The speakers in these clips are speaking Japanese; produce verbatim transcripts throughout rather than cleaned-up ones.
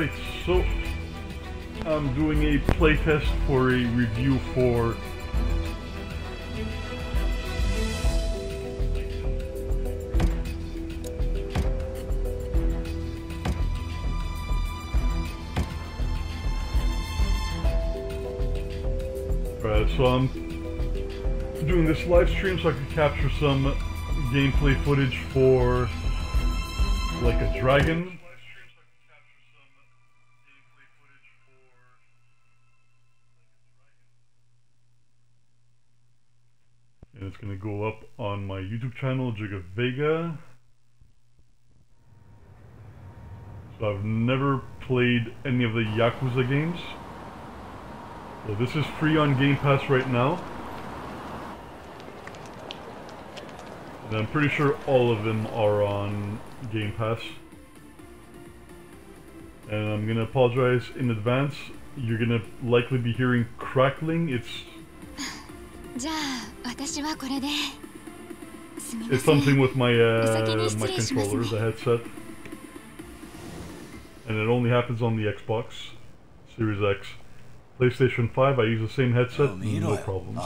Alright, so I'm doing a playtest for a review for Alright, so I'm doing this live stream so I can capture some gameplay footage for Like a Dragon. And it's gonna go up on my YouTube channel, Jiga Vega. So I've never played any of the Yakuza games. So this is free on Game Pass right now. And I'm pretty sure all of them are on Game Pass. And I'm gonna apologize in advance. You're gonna likely be hearing crackling. It's It's something with my uh, my controller, the headset. And it only happens on the Xbox Series X. PlayStation five, I use the same headset, no problem.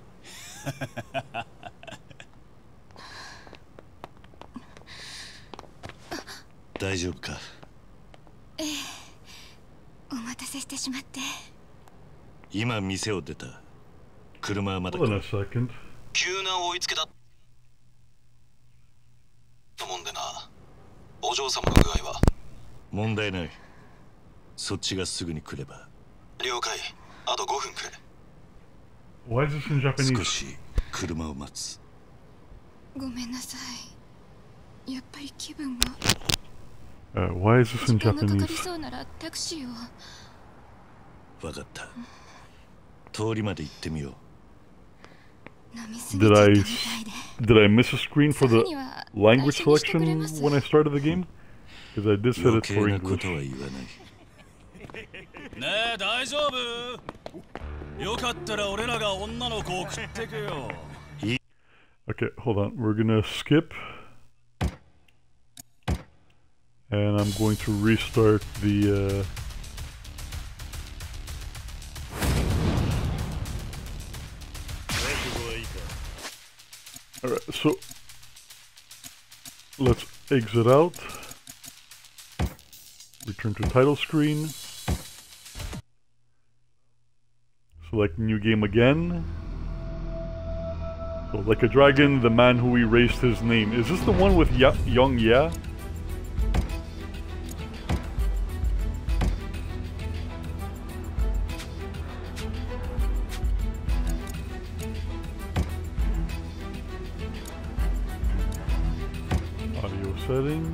大丈夫か。 ええ、お待たせしてしまって。 今店を出た。車はまだ。 Hold on a second. 急な追いつけだ。と思うんでな。お嬢様の具合は。問題ない。そっちがすぐに来れば。了解。あとごふんくれ。 Why is this in Japanese? 少し車を待つ。 ごめんなさい。やっぱり気分が。 Uh, why is this in Japanese? わかった。通りまで行ってみよう。 Did I did I miss a screen for the language selection when I started the game? Because I did set it for English. ねえ大丈夫？よかったら俺らが女の子を送ってくよ。 Okay, hold on. We're gonna skip. And I'm going to restart the, uh... Alright, so... Let's exit out. Return to title screen. Select new game again. So, Like a Dragon, the man who erased his name. Is this the one with ya Young Ya? Audio settings.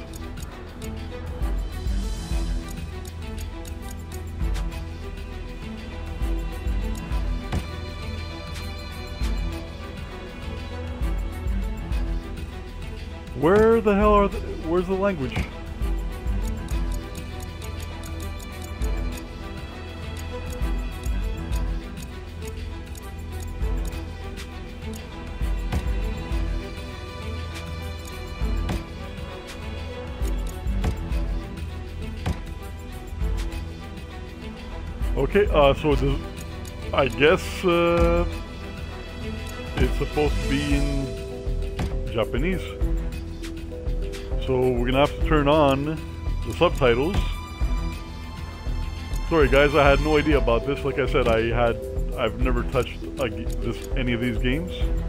Where the hell are the, where's the language? Okay, uh, so this, I guess uh, it's supposed to be in Japanese. So we're gonna have to turn on the subtitles. Sorry guys, I had no idea about this. Like I said, I had, I've never touched a, this, any of these games.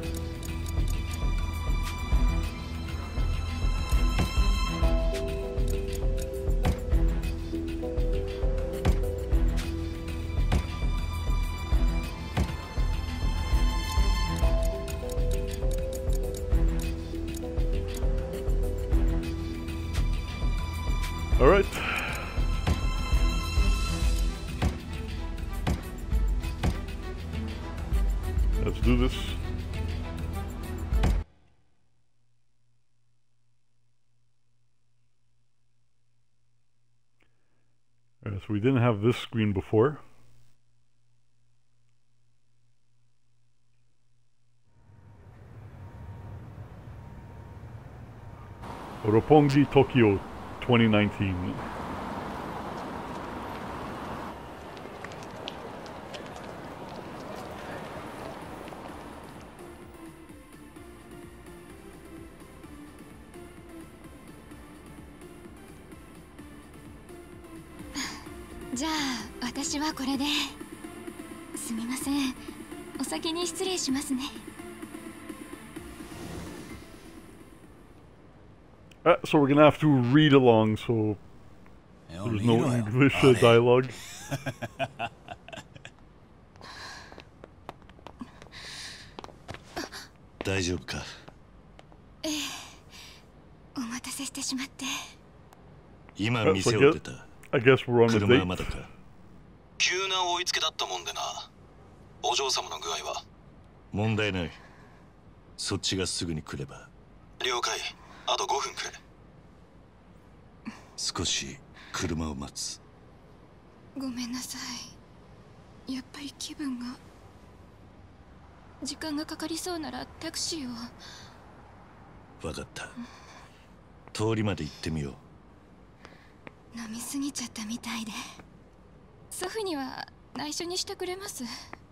All right. Let's do this. All right, so we didn't have this screen before. Roppongi Tokyo twenty nineteen. じゃあ私はこれで。すみません。お先に失礼しますね。 Uh, so we're gonna have to read along, so there's no English uh, dialogue. 大丈夫か？ ええ、お待たせしてしまって。 今店を出た。 I guess we're on the 車はまだ date. か？ 急な追いつけだったもんでな。お嬢様の具合は？ 問題ない。そっちがすぐに来れば。 了解。あとごふんくれ。 少し車を待つ。 ごめんなさい。やっぱり気分が。時間がかかりそうならタクシーを。 分かった。通りまで行ってみよう。飲みすぎちゃったみたいで。祖父には内緒にしてくれます？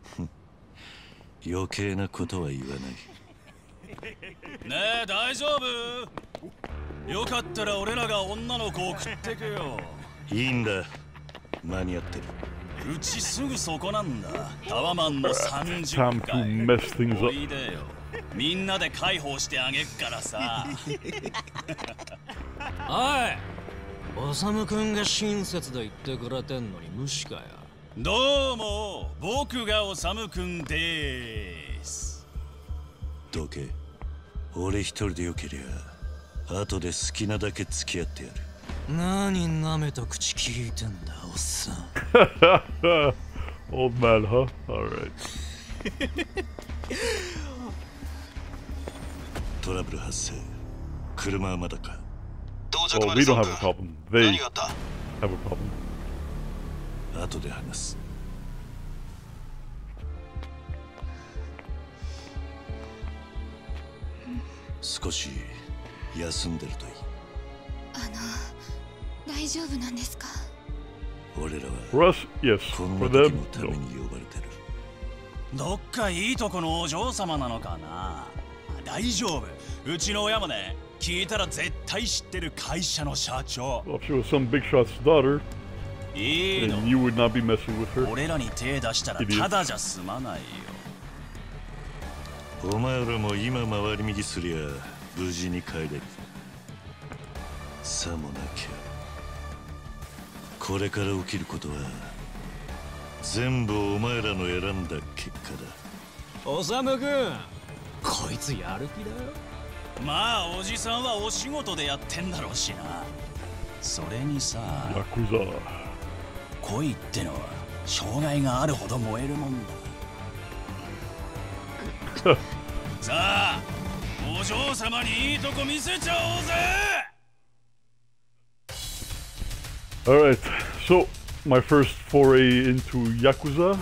余計なことは言わない。 ねえ、大丈夫？よかったら俺らが女の子を食ってくよ。 いいんだ。間に合ってる。 うちすぐそこなんだ。タワマンのさんじゅっかい。おいでよ。みんなで解放してあげっからさ。 おい、おさむくんが親切で言ってくれてんのに無視かよ。 どうも、僕がおさむくんでーす。 どけ。俺一人でよけりゃ後で好きなだけ付き合ってやる。 何舐めた口聞いてんだ、おっさん。 Old man, huh? Alright. トラブル発生。車はまだか？ Oh, we don't have a problem. They have a problem. 後で話す。少し休んでるといい。 あの、大丈夫なんですか？ 俺らは For us, yes. こん For な時 them, のため no. に呼ばれてる。 どっかいいとこのお嬢様なのかな？大丈夫。うちの親もね、聞いたら絶対知ってる会社の社長。 Well, if she was some big shot's daughter, いいの。 then you would not be messing with her. 俺らに手出したらただじゃ済まないよ。 お前らも今回り右すりゃ無事に帰れる。さもなきゃこれから起きることは全部お前らの選んだ結果だ。 おさむくん、こいつやる気だよ。 まあおじさんはお仕事でやってんだろうしな。それにさ、 ヤクザ。 恋ってのは障害があるほど燃えるもんだ。さあ、お嬢様にいいとこ見せちゃおうぜ。 Alright, so my first foray into Yakuza.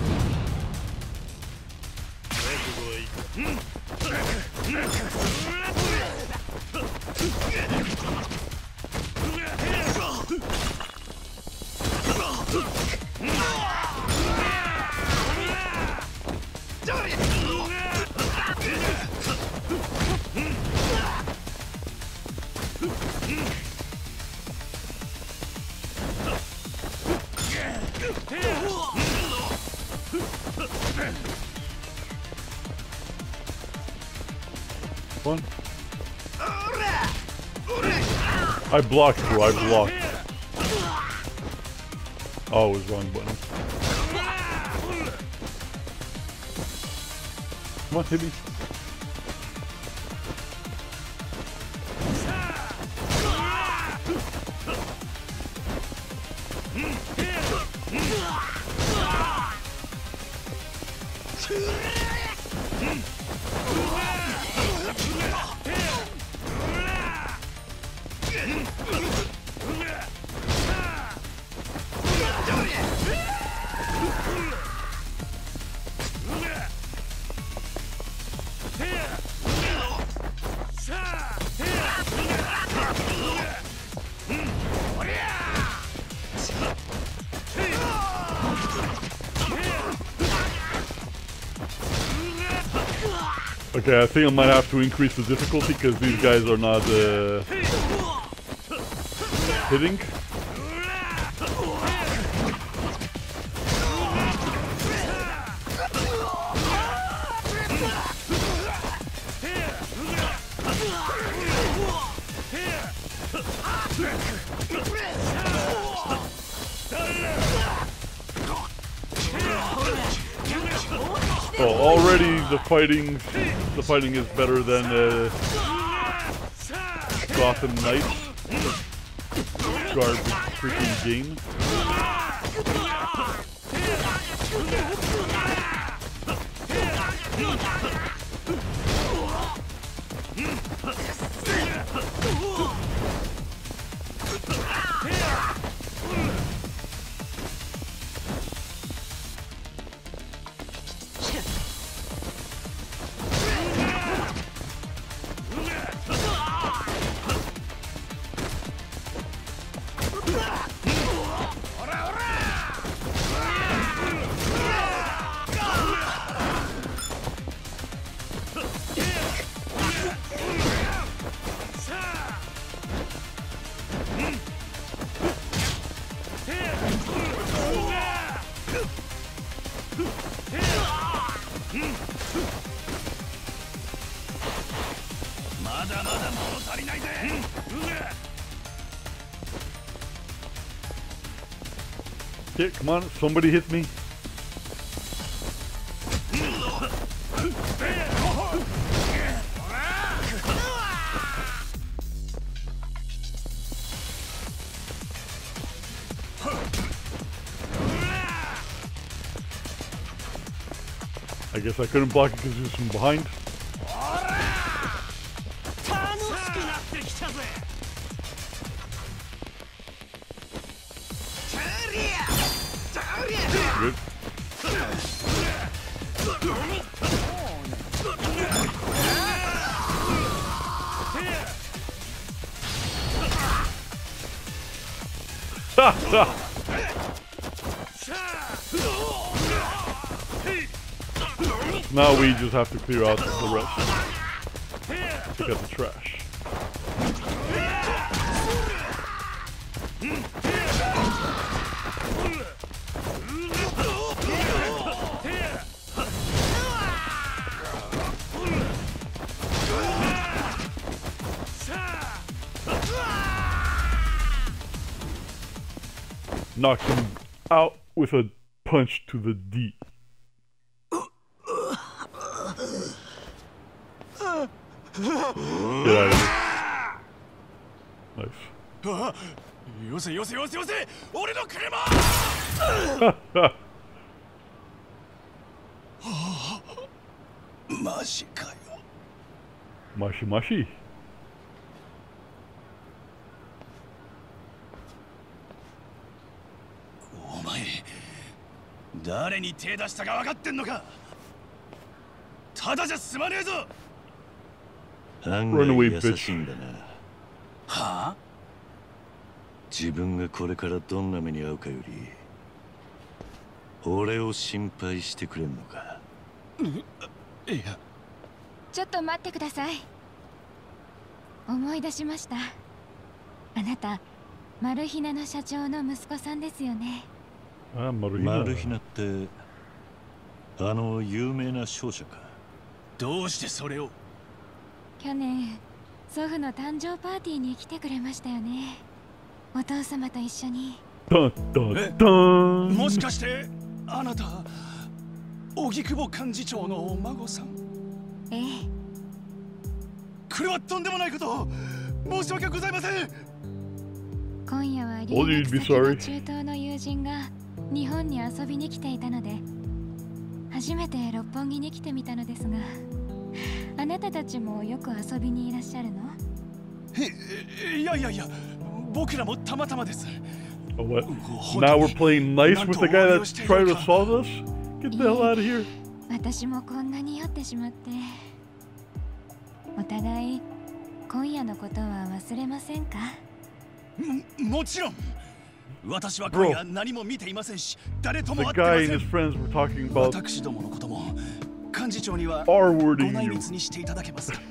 One. I blocked, bro. I blocked. Oh, it was wrong button. Come on, hit me. Okay, I think I might have to increase the difficulty because these guys are not uh, hitting. Oh, already the fighting, the fighting is better than uh, Gotham Knights. Garbage freaking game. Okay, come on, somebody hit me. I guess I couldn't block it because he was from behind. Good. Ha ha! Now we just have to clear out the rest. Pick up the trash. Knocked him out with a punch to the D. Get out of here. Nice. よせよせよせよせ俺の車マジかよマシマシお前誰に手出したか分かってんのかただじゃ済まねえぞ案外優しいんだなはあ自分がこれからどんな目に遭うかより俺を心配してくれんのかいやちょっと待ってください思い出しましたあなたマルヒナの社長の息子さんですよねあマルヒナマルヒナってあの有名な商社かどうしてそれを去年祖父の誕生パーティーに来てくれましたよねお父様と一緒にダンダンダンもしかしてあなた荻窪幹事長のお孫さんええこれはとんでもないこと申し訳ございません今夜は留学先の中東の友人が日本に遊びに来ていたので初めて六本木に来てみたのですがあなたたちもよく遊びにいらっしゃるのいやいやいや僕らもたまたまです Oh, what? Now we're playing nice with the guy that's trying to assault us? Get the hell out of here. 私もこんなに酔ってしまってお互い今夜のことは忘れませんかも、もちろん私は今夜何も見ていませんし誰とも The 会って guy ま and せ his ん friends were talking about 私どものことも幹事長には R-wording ご内 you. 密にしていただけますか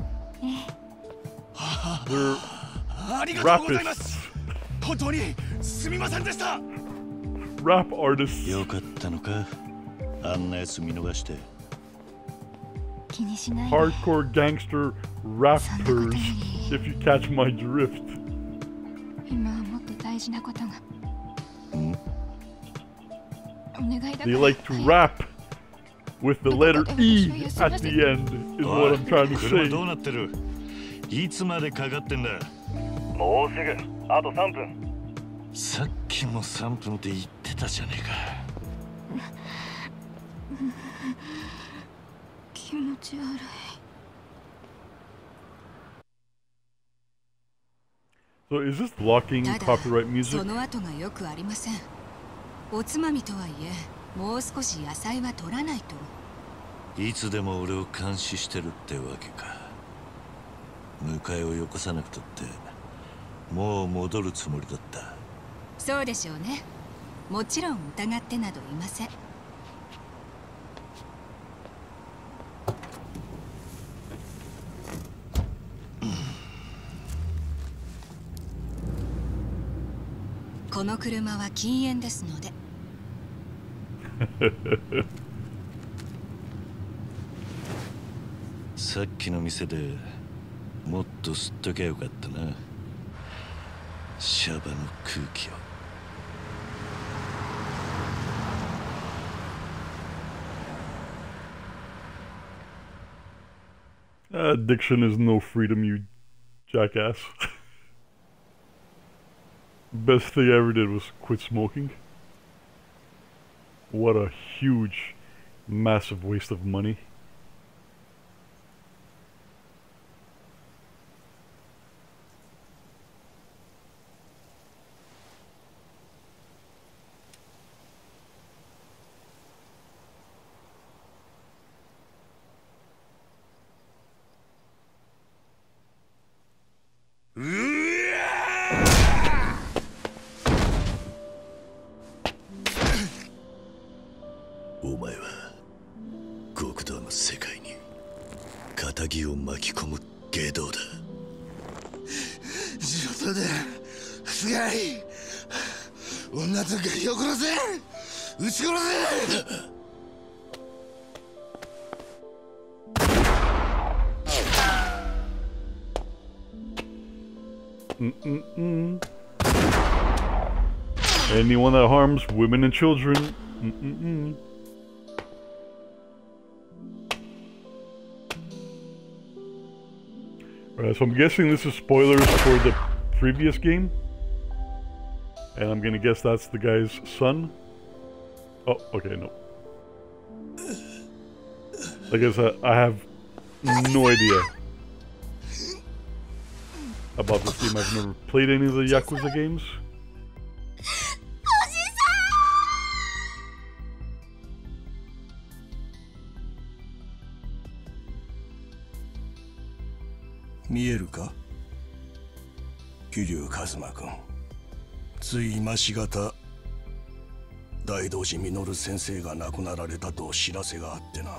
They're ありがとうございま rapists. す本当にすみませんでした Rap artists. よかったのかあんなやつ見逃して気にしないで Hardcore gangster rappers, if you catch my drift. 今はもっと大事なことがお願いだから They like to rap. with the letter E at the end is what I'm trying to say. どうなってる？いつまでかかってんだ？ もうすぐあとさんぷん。 さっきもさんぷんって言ってたじゃねえか。 気持ち悪い。 So is this blocking copyright music? その後がよくありません。おつまみとはいえ、もう少し野菜は取らないと。 いつでも俺を監視してるってわけか。迎えをよこさなくとってもう戻るつもりだった。 そうでしょうね。もちろん疑ってなどいません。この車は禁煙ですので。 さっきの店でもっと吸っときゃよかったな。シャバの空気を。 Addiction is no freedom, you jackass. Best thing I ever did was quit smoking. What a huge, massive waste of money. Mm-mm-mm. Anyone that harms women and children. Mm-mm-mm. Alright, so I'm guessing this is spoilers for the previous game. And I'm gonna guess that's the guy's son. Oh, okay, no. I guess I, I have no idea about this game. I've never played any of the Yakuza games. Mieru-ka? Kiryu Kazuma-kun. つい今しがた大道寺実先生が亡くなられたと知らせがあってな。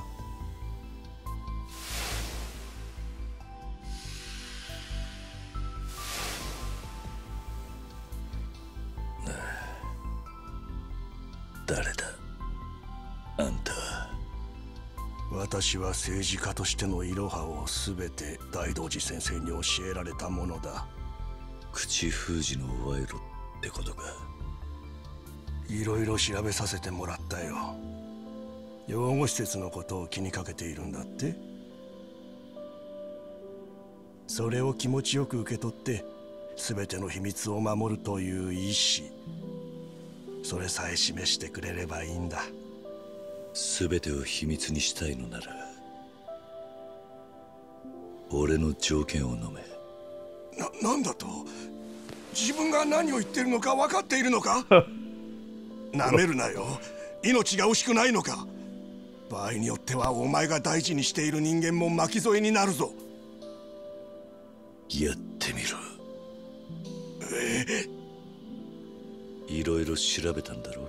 誰だあんたは。 私は政治家としてのイロハをすべて大道寺先生に教えられたものだ。 口封じの賄賂ってことか。 いろいろ調べさせてもらったよ。養護施設のことを気にかけているんだって。それを気持ちよく受け取って全ての秘密を守るという意志、それさえ示してくれればいいんだ。 全てを秘密にしたいのなら俺の条件を飲め。 な、なんだと？自分が何を言ってるのか分かっているのか？なめるなよ。命が惜しくないのか？場合によってはお前が大事にしている人間も巻き添えになるぞ。 やってみろ。 ええ、いろいろ調べたんだろ。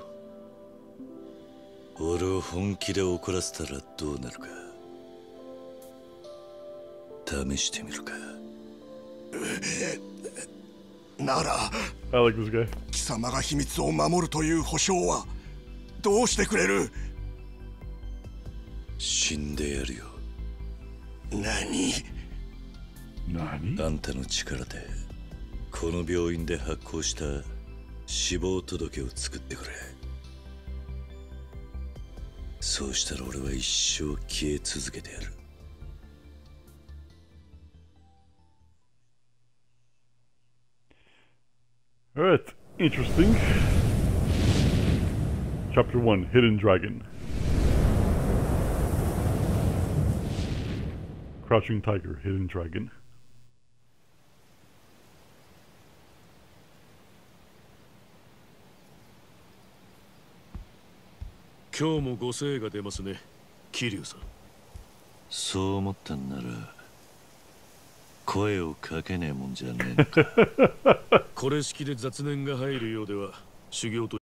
俺を本気で怒らせたらどうなるか試してみるか。 なら I like this guy. 貴様が秘密を守るという保証はどうしてくれる？ 死んでやるよ。 何？ 何？ あんたの力でこの病院で発行した死亡届を作ってくれ。 そうしたら俺は一生消え続けてやる。 Alright, interesting. Chapter one, Hidden Dragon. Crouching Tiger, Hidden Dragon. 今日もご精が出ますね、桐生さん。 そう思ったんなら声をかけねえもんじゃねえのか。 これ式で雑念が入るようでは修行と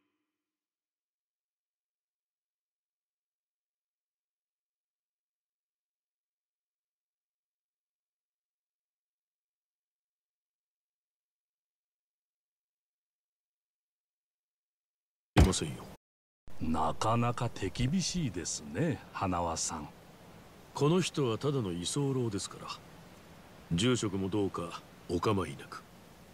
いませんよ。 なかなか手厳しいですね、花輪さん。 この人はただの居候ですから、住職もどうかお構いなく。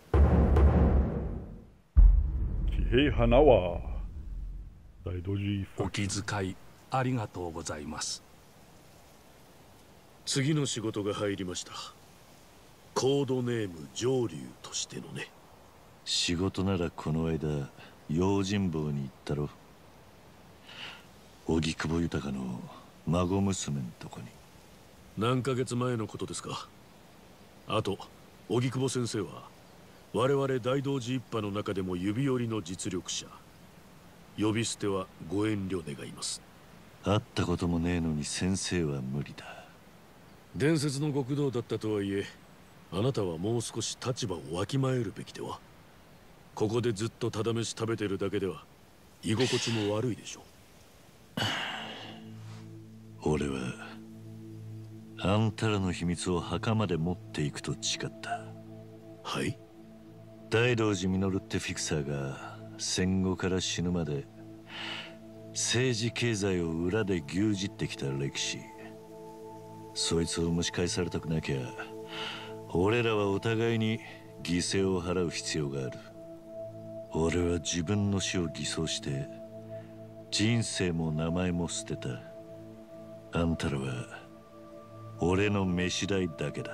Kihei Hanawa. 大道寺お気遣いありがとうございます。 次の仕事が入りました。コードネーム上流としてのね。 仕事ならこの間用心棒に行ったろ。荻窪豊の孫娘のとこに。 何ヶ月前のことですか。あと荻窪先生は我々大道寺一派の中でも指折りの実力者。呼び捨てはご遠慮願います。 会ったこともねえのに先生は無理だ。 伝説の極道だったとはいえ、あなたはもう少し立場をわきまえるべきでは。ここでずっとただ飯食べてるだけでは居心地も悪いでしょう。 俺はあんたらの秘密を墓まで持っていくと誓った。 はい。 大道寺実ってフィクサーが戦後から死ぬまで政治経済を裏で牛耳ってきた歴史、そいつを蒸し返されたくなきゃ俺らはお互いに犠牲を払う必要がある。俺は自分の死を偽装して人生も名前も捨てた。あんたらは俺の飯代だけだ。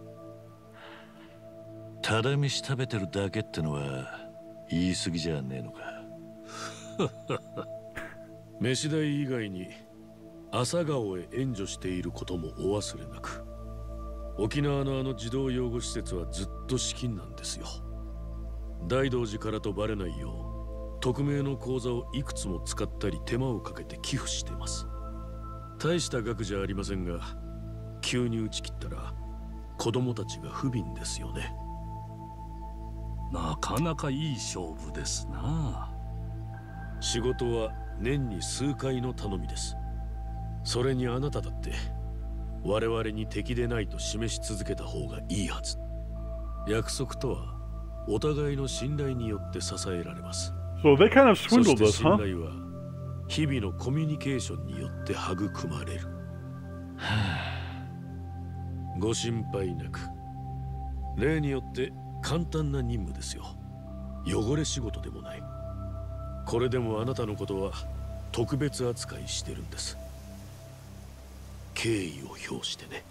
ただ飯食べてるだけってのは言い過ぎじゃねえのか。 飯代以外に朝顔へ援助していることもお忘れなく。沖縄のあの児童養護施設はずっと資金なんですよ。大道寺からとバレないよう匿名の口座をいくつも使ったり手間をかけて寄付してます。大した額じゃありませんが、急に打ち切ったら子供たちが不憫ですよね。 なかなかいい勝負ですな。 仕事は年に数回の頼みです。それにあなただって我々に敵でないと示し続けた方がいいはず。約束とはお互いの信頼によって支えられます。 So they kind of swindled us, 信 huh? 頼は日々のコミュニケーションによって育まれる。ご心配なく。例によって簡単な任務ですよ。汚れ仕事でもない。これでもあなたのことは特別扱いしてるんです。敬意を表してね。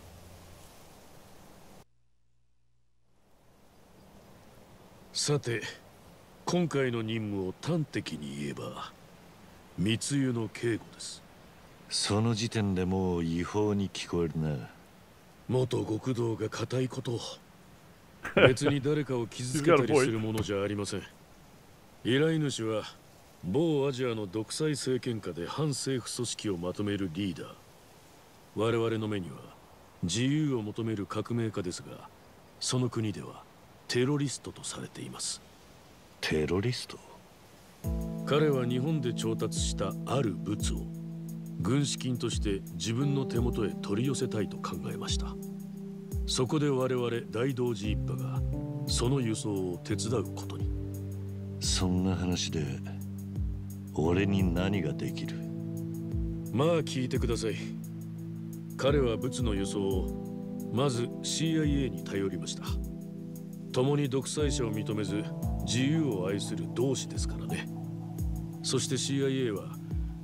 さて、今回の任務を端的に言えば密輸の警護です。 その時点でもう違法に聞こえるな。 元極道が固いことを。別に誰かを傷つけたりするものじゃありません。依頼主は某アジアの独裁政権下で反政府組織をまとめるリーダー。我々の目には自由を求める革命家ですが、その国ではテロリストとされています。 テロリスト？ 彼は日本で調達したある物を軍資金として自分の手元へ取り寄せたいと考えました。そこで我々大道寺一派がその輸送を手伝うことに。 そんな話で俺に何ができる？ まあ聞いてください。彼は物の輸送をまず シーアイエー に頼りました。共に独裁者を認めず自由を愛する同志ですからね。そして シーアイエー は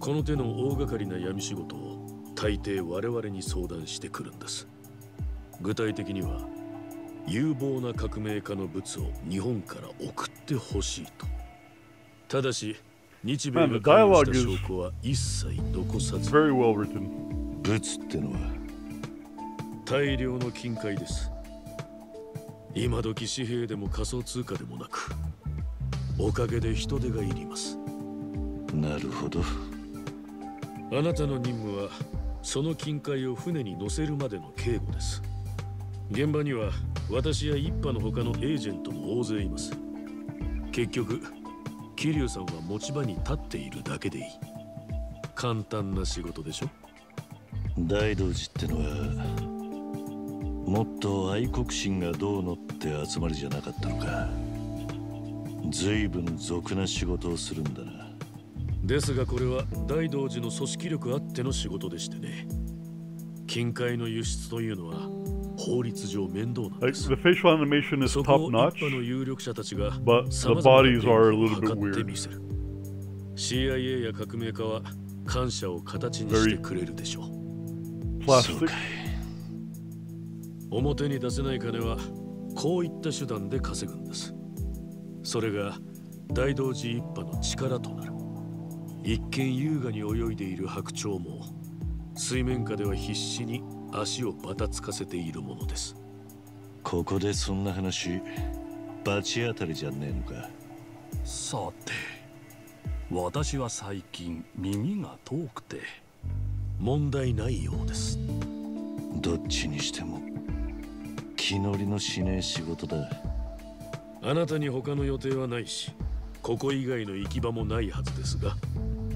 この手の大掛かりな闇仕事を大抵我々に相談してくるんです。具体的には有望な革命家の物を日本から送ってほしいと。ただし日米が関与した証拠は一切残さず。 Very well written. 物ってのは大量の金塊です。今時紙幣でも仮想通貨でもなく、おかげで人手がいります。 なるほど。 あなたの任務はその金塊を船に乗せるまでの警護です。現場には私や一派の他のエージェントも大勢います。結局桐生さんは持ち場に立っているだけでいい。簡単な仕事でしょ。 大道寺ってのはもっと愛国心がどうのって集まりじゃなかったのか。随分俗な仕事をするんだな。 ですがこれは大道寺の組織力あっての仕事でしてね。金塊の輸出というのは法律上面倒なんです。 Like, the facial animation is top notch, but the bodies are a little bit weird. シーアイエー や革命家は感謝を形にしてくれるでしょう。 Plastic. 表に出せない金はこういった手段で稼ぐんです。それが大道寺一派の力となる。一見優雅に泳いでいる白鳥も水面下では必死に足をばたつかせているものです。 ここでそんな話罰当たりじゃねえのか。 さて、私は最近耳が遠くて問題ないようです。 どっちにしても気乗りのしねえ仕事だ。 あなたに他の予定はないし、ここ以外の行き場もないはずですが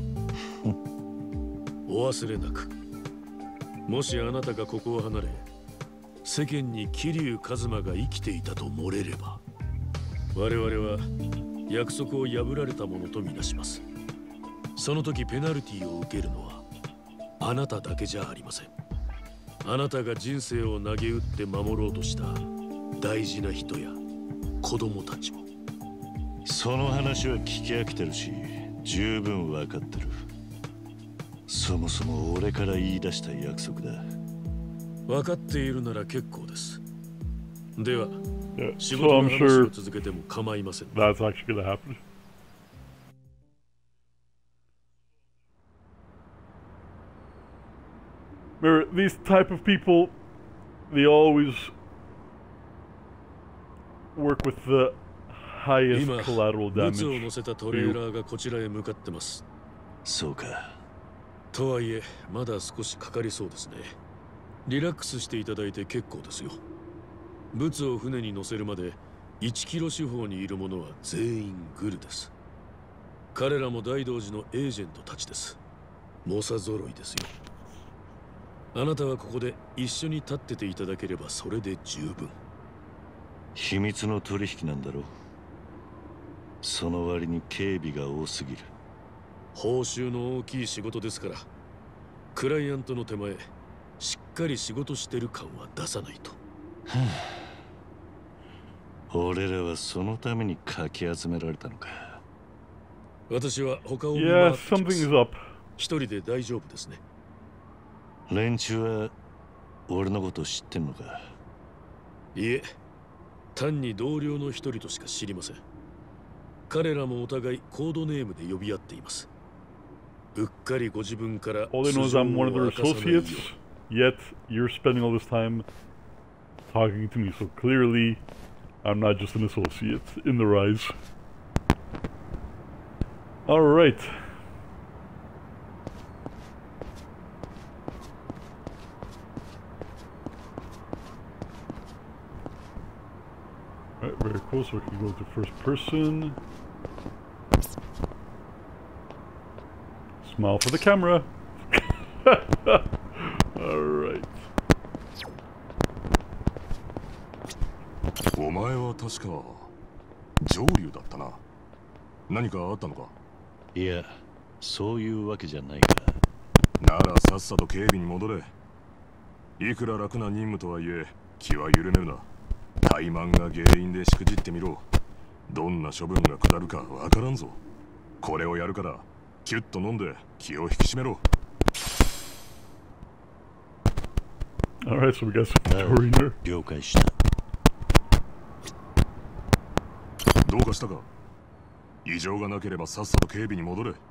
お忘れなく。もしあなたがここを離れ、世間に桐生一馬が生きていたと漏れれば、我々は約束を破られたものとみなします。その時ペナルティを受けるのはあなただけじゃありません。あなたが人生を投げ打って守ろうとした大事な人や子供たちも。 その話は聞き飽きてるし、十分分かってる。そもそも俺から言い出した約束だ。 分かっているなら結構です。では、 yeah, 仕事の話を続けても構いません。 That's actually gonna happen. Remember, these type of people, they always work with the highest collateral damage. 物を乗せたトレーラーがこちらへ向かってます。 そうか。 とはいえ、まだ少しかかりそうですね。リラックスしていただいて結構ですよ。物を船に乗せるまでいちキロ四方にいる者は全員グルです。彼らも大道寺のエージェントたちです。猛者揃いですよ。あなたはここで一緒に立ってていただければそれで十分。 秘密の取引なんだろう。その割に警備が多すぎる。 報酬の大きい仕事ですから、クライアントの手前しっかり仕事してる感は出さないと。 俺らはそのためにかき集められたのか。 私は他を見回ってきます。 Yeah, something is up. 一人で大丈夫ですね。 連中は俺のこと知ってんのか。 いえ、単に同僚の一人としか知りません。彼らもお互いコードネームで呼び合っています。うっかりご自分から All they know is I'm one of their associates, yet you're spending all this time talking to me, so clearly I'm not just an associate in the rise. Alright. Alright, very cool, so we can go to first person. Smile for the camera. Alright. お前は確か上流だったな。何かあったのか？ いや、そういうわけじゃないか。 ならさっさと警備に戻れ。いくら楽な任務とはいえ気は緩めるな。怠慢が原因でしくじってみろ。どんな処分が下るかわからんぞ。これをやるからキュッと飲んで気を引き締めろ。 Alright, so we got some taurine there. 了解した。 どうかしたか？異常がなければさっさと警備に戻れ。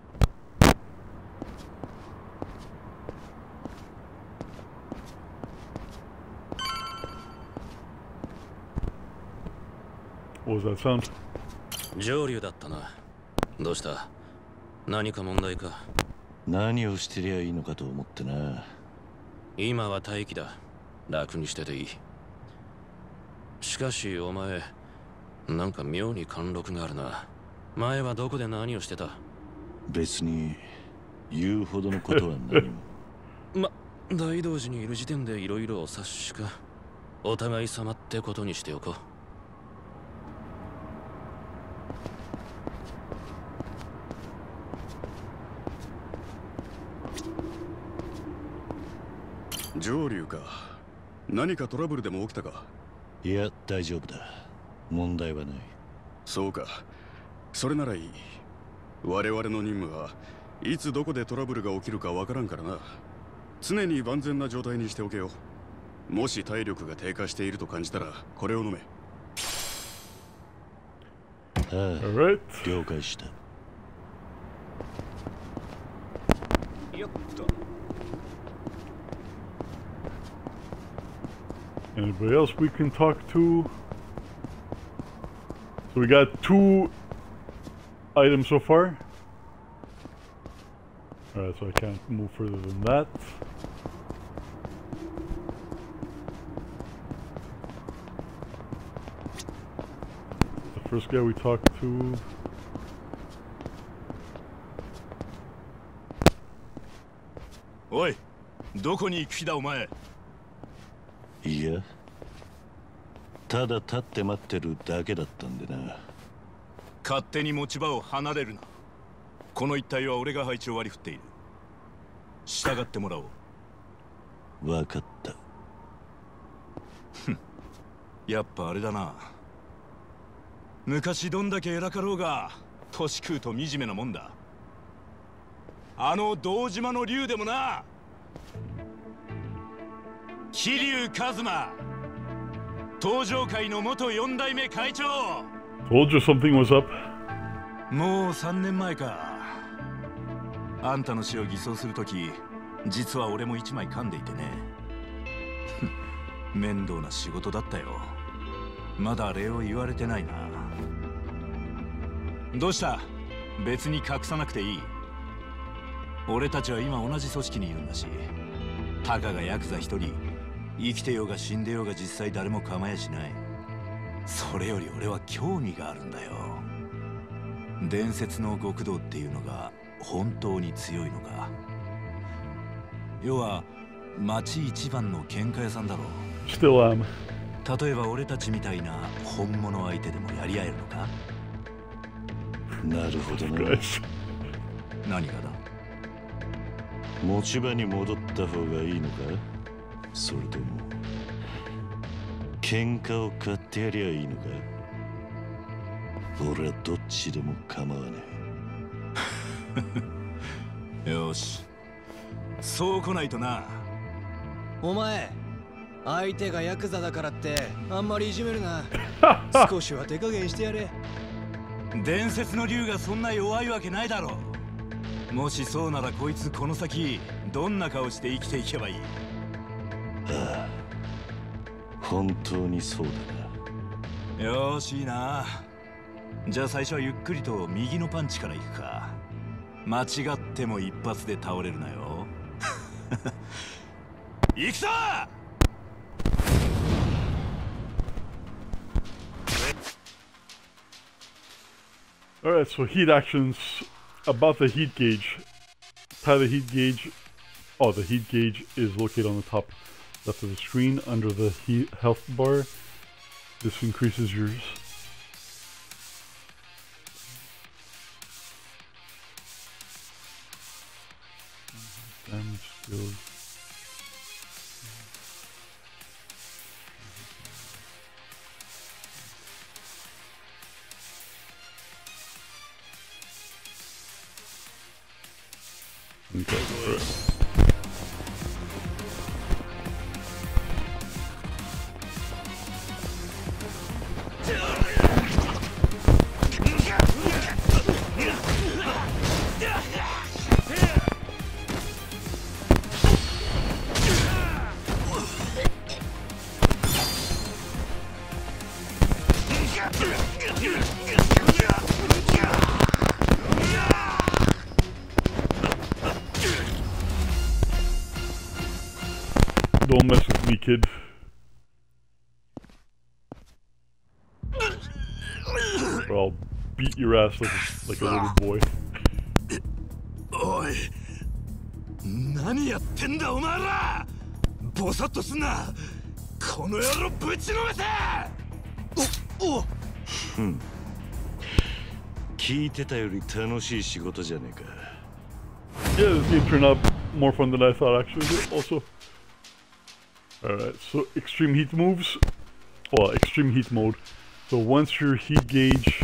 What was that sound? 上流だったな。どうした？何か問題か？ 何をしてりゃいいのかと思ってな。 今は待機だ。楽にしてていい。しかしお前、なんか妙に貫禄があるな。前はどこで何をしてた？ 別に言うほどのことは何も。 ま、大同時にいる時点でいろいろお察しか。お互い様ってことにしておこう。 上流か。何かトラブルでも起きたか？ いや、大丈夫だ。問題はない。 そうか。それならいい。我々の任務はいつどこでトラブルが起きるかわからんからな。常に万全な状態にしておけよ。もし体力が低下していると感じたらこれを飲め。 ああ、 Alright. 了解した。 よっと。 Anybody else we can talk to? So we got two items so far. Alright, so I can't move further than that. The first guy we talked to. おい、どこに行く気だお前。 いや、ただ立って待ってるだけだったんでな。 勝手に持ち場を離れるな。この一帯は俺が配置を割り振っている。従ってもらおう。 わかった。 やっぱあれだな。昔どんだけ偉かろうが年食うと惨めなもんだ。あの堂島の竜でもな、桐生一馬、東上会の元四代目会長。 Told you something was up. もう三年前か。あんたの死を偽装するとき、実は俺も一枚噛んでいてね。面倒な仕事だったよ。まだ礼を言われてないな。どうした？別に隠さなくていい。俺たちは今同じ組織にいるんだし、たかがヤクザ一人、生きてようが死んでようが実際誰も構えしない。それより俺は興味があるんだよ。伝説の極道っていうのが本当に強いのか。要は町一番の喧嘩屋さんだろう。 Still am. 例えば俺たちみたいな本物相手でもやり合えるのか。 なるほどな。 何がだ？ 持ち場に戻った方がいいのか、それとも喧嘩を買ってやりゃいいのか。俺はどっちでも構わねえ。よし、そう来ないとな。 お前、相手がヤクザだからってあんまりいじめるな。少しは手加減してやれ。 伝説の竜がそんな弱いわけないだろう。もしそうならこいつこの先どんな顔して生きていけばいい？ ああ、本当にそうだな。よーし、いいな。じゃあ最初はゆっくりと右のパンチからいくか。間違っても一発で倒れるなよ。行くぞ Alright, so heat actions. About the heat gauge. Tie the heat gauge. Oh, the heat gauge is located on the top left of the screen under the heat health bar. This increases yours. Damage skills. Okay, right. Don't mess with me, kid. Or I'll beat your ass like a, like a little boy. おい、何やってんだお前ら。ボサッとすんな。この野郎ぶちのめせ。お、お。 ふん。聞いてたより楽しい仕事じゃねえか。 Yeah, this game turned out more fun than I thought actually. Also. Alright, so extreme heat moves. Well, extreme heat mode. So once your heat gauge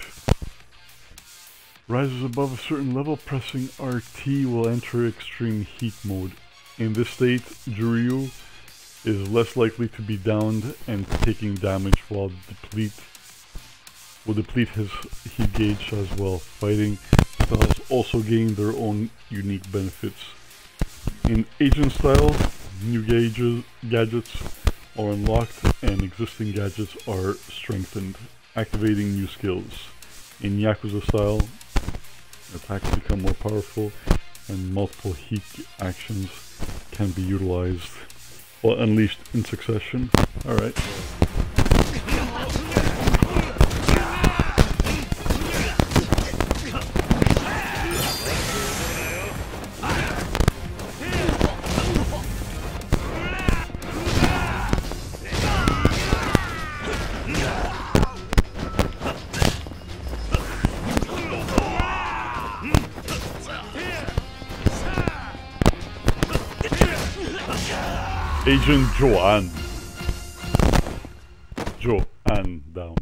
rises above a certain level, pressing R T will enter extreme heat mode. In this state, Juryu is less likely to be downed and taking damage while deplete will deplete his heat gauge as well. Fighting styles also gain their own unique benefits. In Agent style, new gauges, gadgets are unlocked and existing gadgets are strengthened, activating new skills. In Yakuza style, attacks become more powerful and multiple heat actions can be utilized or unleashed in succession. Alright. Agent Joanne. Joanne down.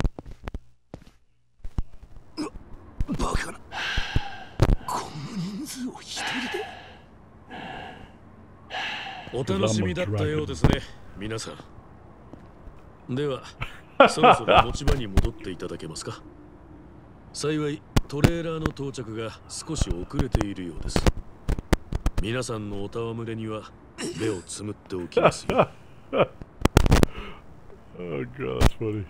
バカな。こんな人数を一人で。お楽しみだったようですね、皆さん。では、そろそろ持ち場に戻っていただけますか。幸い、トレーラーの到着が少し遅れているようです。皆さんのお戯れには目をつむっておきますよ。 Oh god, that's funny.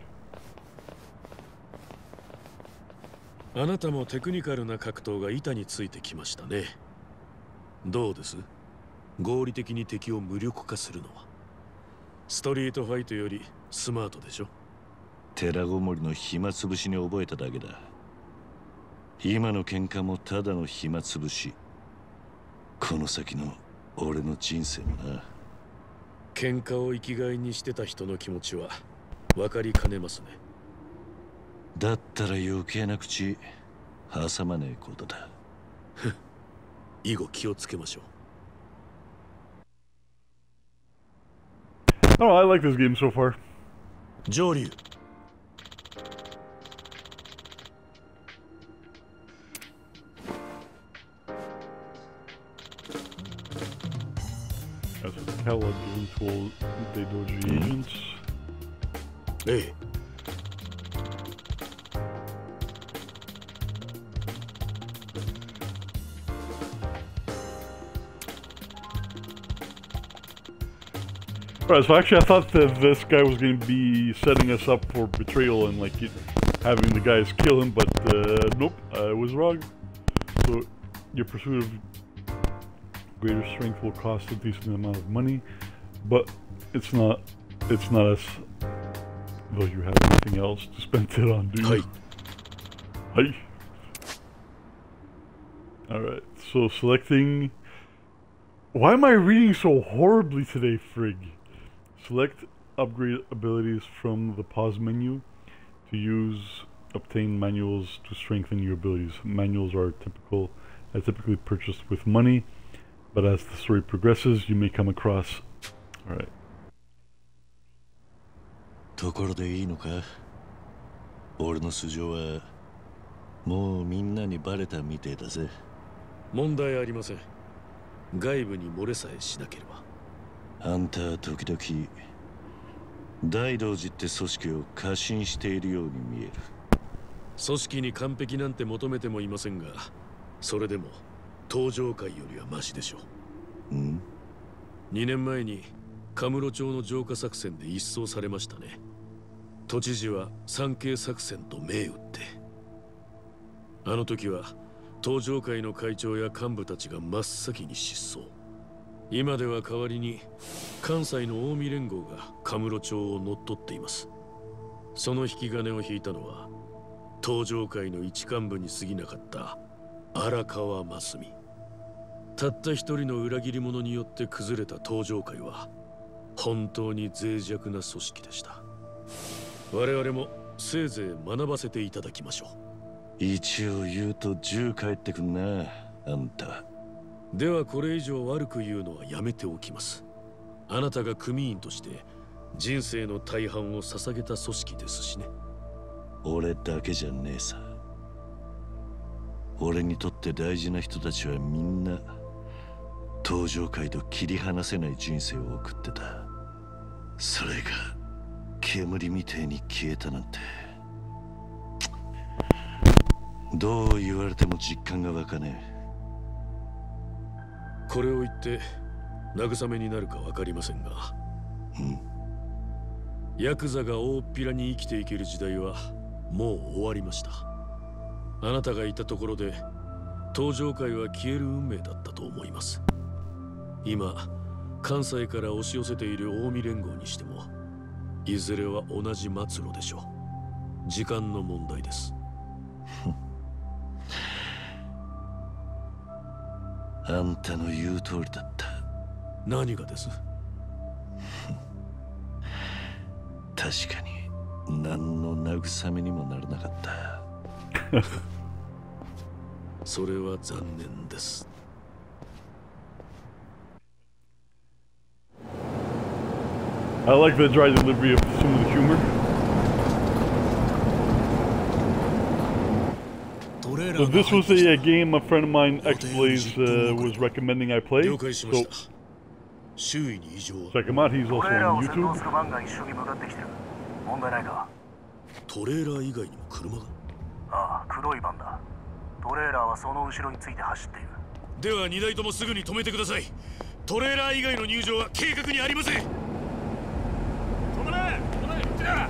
あなたもテクニカルな格闘が板についてきましたね。どうです？合理的に敵を無力化するのは。ストリートファイトよりスマートでしょ。 寺ごもりの暇つぶしに覚えただけだ。今の喧嘩もただの暇つぶし。この先の俺の人生もな。 喧嘩を生きがいにしてた人の気持ちは分かりかねますね。 だったら余計な口挟まねえことだ。 以後気をつけましょう。Oh, I like this game so far. 上流。 As a Kala given to the Doji agents. Hey. Right, so actually I thought that this guy was going to be setting us up for betrayal and like having the guys kill him, but uh, nope, I was wrong. So your pursuit of greater strength will cost a decent amount of money, but it's not it's not as though you have anything else to spend it on, do you? Hi. Alright, so selecting... Why am I reading so horribly today, frig? Select upgrade abilities from the pause menu to use obtain manuals to strengthen your abilities. Manuals are typical are typically purchased with money, but as the story progresses, you may come across... Alright. ところでいいのか？俺の素性はもうみんなにバレたみてえだぜ。 問題ありません。 外部に漏れさえしなければ。 あんたは時々大道寺って組織を過信しているように見える。 組織に完璧なんて求めてもいませんが、それでも東上会よりはマシでしょう。 ん？ にねんまえにカムロ町の浄化作戦で一掃されましたね。都知事は三景作戦と銘打って。あの時は東上会の会長や幹部たちが真っ先に失踪。今では代わりに関西の近江連合がカムロ町を乗っ取っています。その引き金を引いたのは東上会の一幹部に過ぎなかった荒川真澄。たった一人の裏切り者によって崩れた東上会は本当に脆弱な組織でした。我々もせいぜい学ばせていただきましょう。一応言うと銃返ってくんな、あんた。 ではこれ以上悪く言うのはやめておきます。あなたが組員として人生の大半を捧げた組織ですしね。 俺だけじゃねえさ。俺にとって大事な人たちはみんな東上界と切り離せない人生を送ってた。それが煙みてえに消えたなんて、どう言われても実感が湧かねえ。 これを言って慰めになるか分かりませんが、 うん、 ヤクザが大っぴらに生きていける時代はもう終わりました。あなたがいたところで東上界は消える運命だったと思います。今関西から押し寄せている近江連合にしてもいずれは同じ末路でしょう。時間の問題です。 あんたの言う通りだった。 何がです？ 確かに何の慰めにもならなかった。 それは残念です。 I like the dry delivery of some of the humor. So this was a, a game a friend of mine, X-Blaze, uh, was recommending I play. So check him out. He's also on YouTube. トレーラー以外にも車が？ ああ、黒いバンだ。トレーラーはその後ろについて走っている。 ではにだいともすぐに止めてください。トレーラー以外の入場は計画にありません。止まれ！止まれ！こっちだ！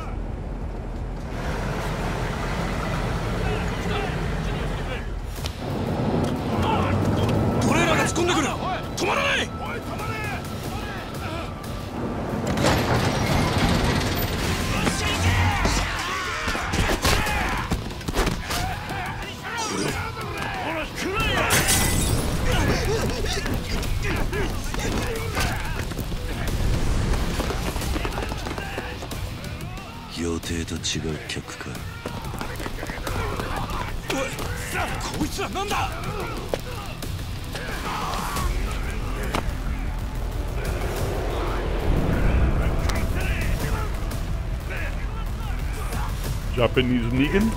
トレーラーが突っ込んでくる！止まらない！ 予定と違う客か。 おい、こいつらなんだ ？Japanese Negan?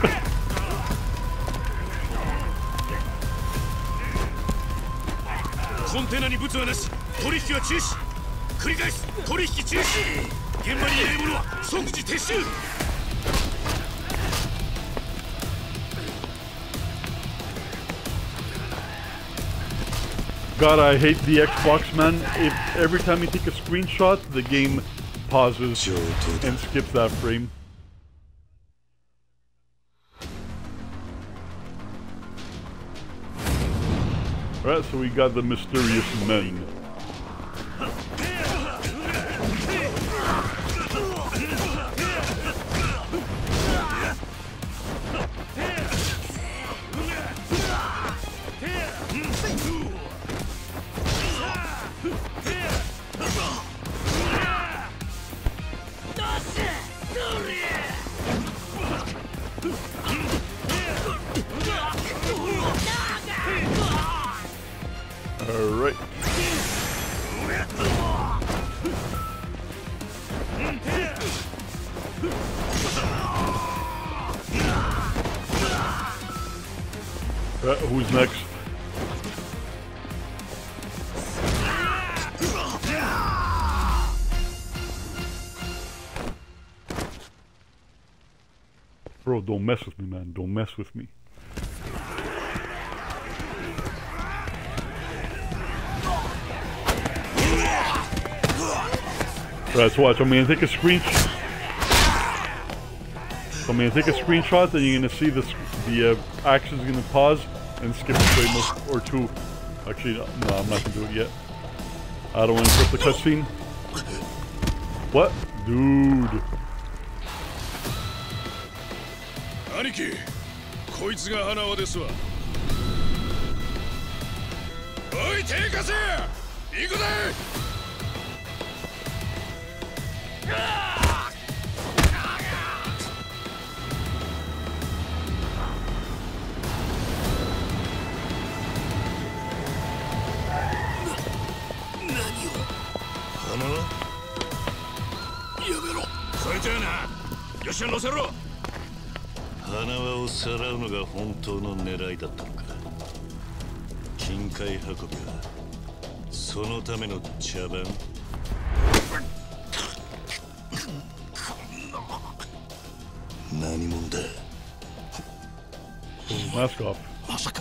コンテナに物はなし、取引は中止。繰り返す、取引中止。現場にいない者は即時撤収。 God, I hate the Xbox, man. If every time you take a screenshot, the game pauses and skips that frame. Alright, so we got the mysterious men. Alright. Uh, who's next? Bro, don't mess with me, man. Don't mess with me. Right, so watch. I'm gonna take a screenshot. So I'm gonna take a screenshot, and you're gonna see this. The uh, action's gonna pause and skip a frame or two. Actually, no, I'm not gonna do it yet. I don't want to interrupt the cutscene. What, dude? 兄貴、こいつが花輪ですわ。おい、手貸せ！行くぜ！ 花輪？やめろ。そいつやな。よっしゃ乗せろ。花輪をさらうのが本当の狙いだったのか。金塊運びはそのための茶番。何者だ。 マスクオフ。まさか。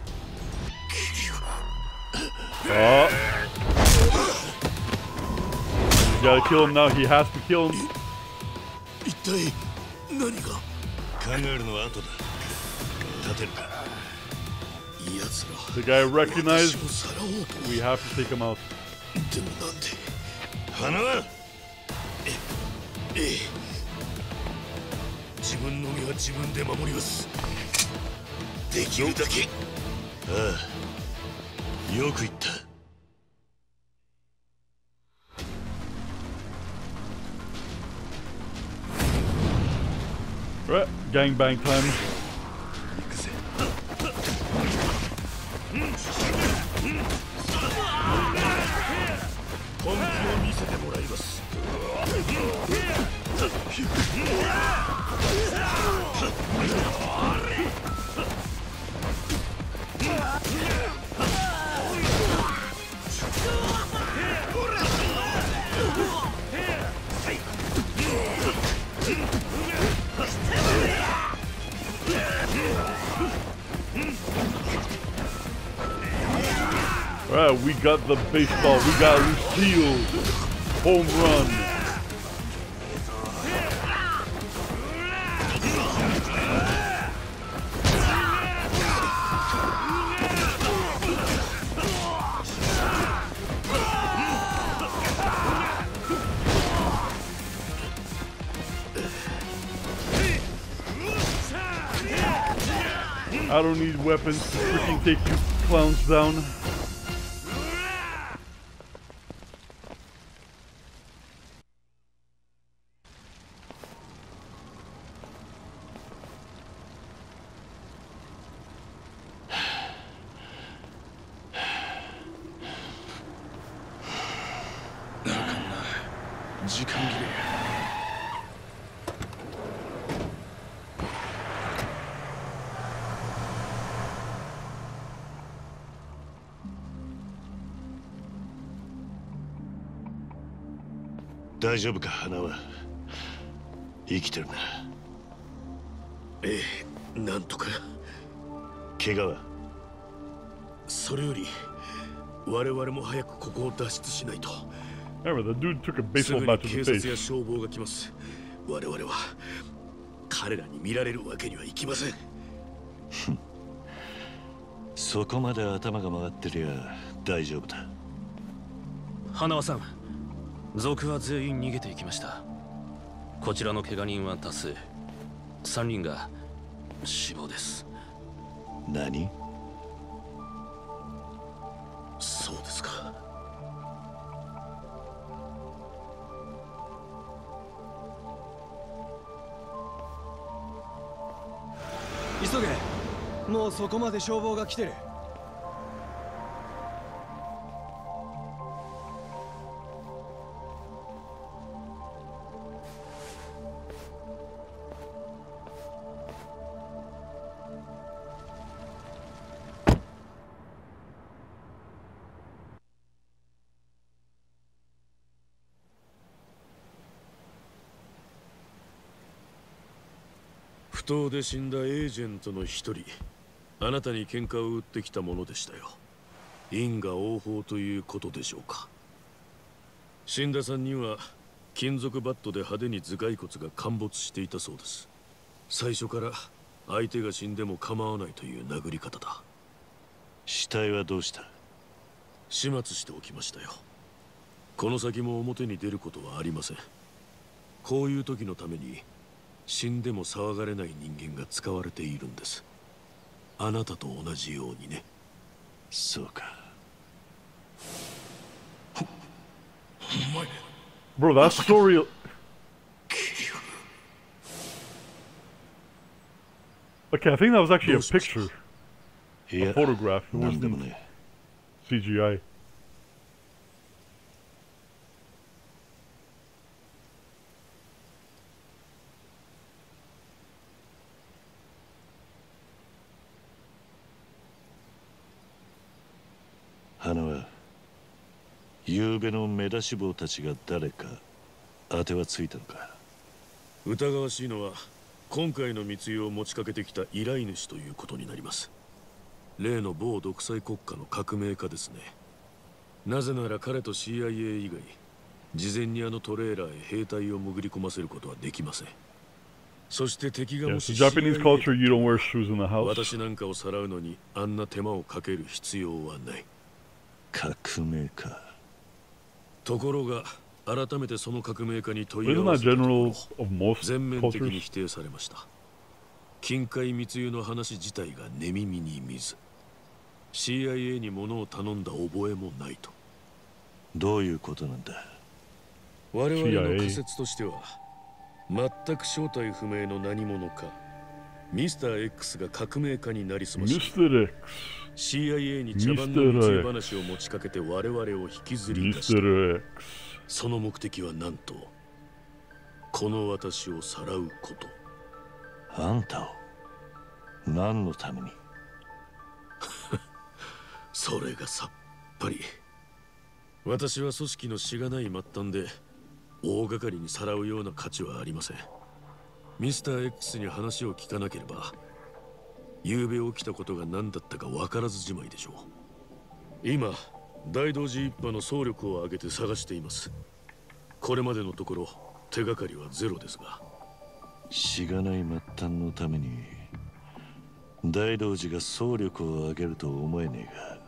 ああ。You gotta kill him now. He has to kill him. 一体何が？考えるのは後だ。立てるか。奴ら。 The guy recognized. We have to take him out. でもなんで？花輪。え、ええ。自分の身は自分で守ります。できるだけ。ああ。よく言った。 Right, gangbang time. Alright, we got the baseball, we got Lucille, home run. I don't need weapons to freaking take you clowns down. Daijoubu 大丈夫か、花輪。生きてるな。ええ、なんとか。怪我は？それより、我々も早くここを脱出しないと。 Remember, the dude took a baseball bat to the face. 警察や消防が来ます。我々は彼らに見られるわけにはいきません。そこまで頭が回ってりゃ大丈夫だ。 花輪さん、族は全員逃げていきました。こちらの怪我人は多数。さんにんが死亡です。 何？そうですか。 急げ。もうそこまで消防が来てる。 二闘で死んだエージェントの一人、あなたに喧嘩を売ってきたものでしたよ。因果応報ということでしょうか。死んださんにんは金属バットで派手に頭蓋骨が陥没していたそうです。最初から相手が死んでも構わないという殴り方だ。 死体はどうした？ 始末しておきましたよ。この先も表に出ることはありません。こういう時のために死んでも騒がれない人間が使われているんです。あなたと同じようにね。 そうか。 Bro, that story. Okay, I think that was actually a picture, a photograph. It wasn't C G I. 花は夕べの目出し坊たちが誰か当てはついたのか？ 疑わしいのは今回の密輸を持ちかけてきた依頼主ということになります。例の某独裁国家の革命家ですね。なぜなら彼と シーアイエー 以外事前にあのトレーラーへ兵隊を潜り込ませることはできません。そして敵がもし Japanese culture, you don't wear shoes in the house. 私なんかをさらうのにあんな手間をかける必要はない。 革命家。 ところが改めてその革命家に問い合 Isn't わ that せたとこ general ろ of most 全面的に cultures? 否定されました。金塊密輸の話自体が寝耳に見ず シーアイエー に物を頼んだ覚えもないと。 どういうことなんだ？ 我々の仮説としては全く正体不明の何者かミスター X が革命家になりすましミスター X シーアイエー に茶番の密輸話を持ちかけて我々を引きずり出した。その目的はなんとこの私をさらうこと。 あんたを何のために？ それがさっぱり。私は組織のしがない末端で大掛かりにさらうような価値はありません。ミスター X に話を聞かなければ昨べ起きたことが何だったか分からずじまいでしょう。今大同寺一派の総力を挙げて探しています。これまでのところ手がかりはゼロですが。 しがない末端のために大同寺が総力を挙げると思えねえが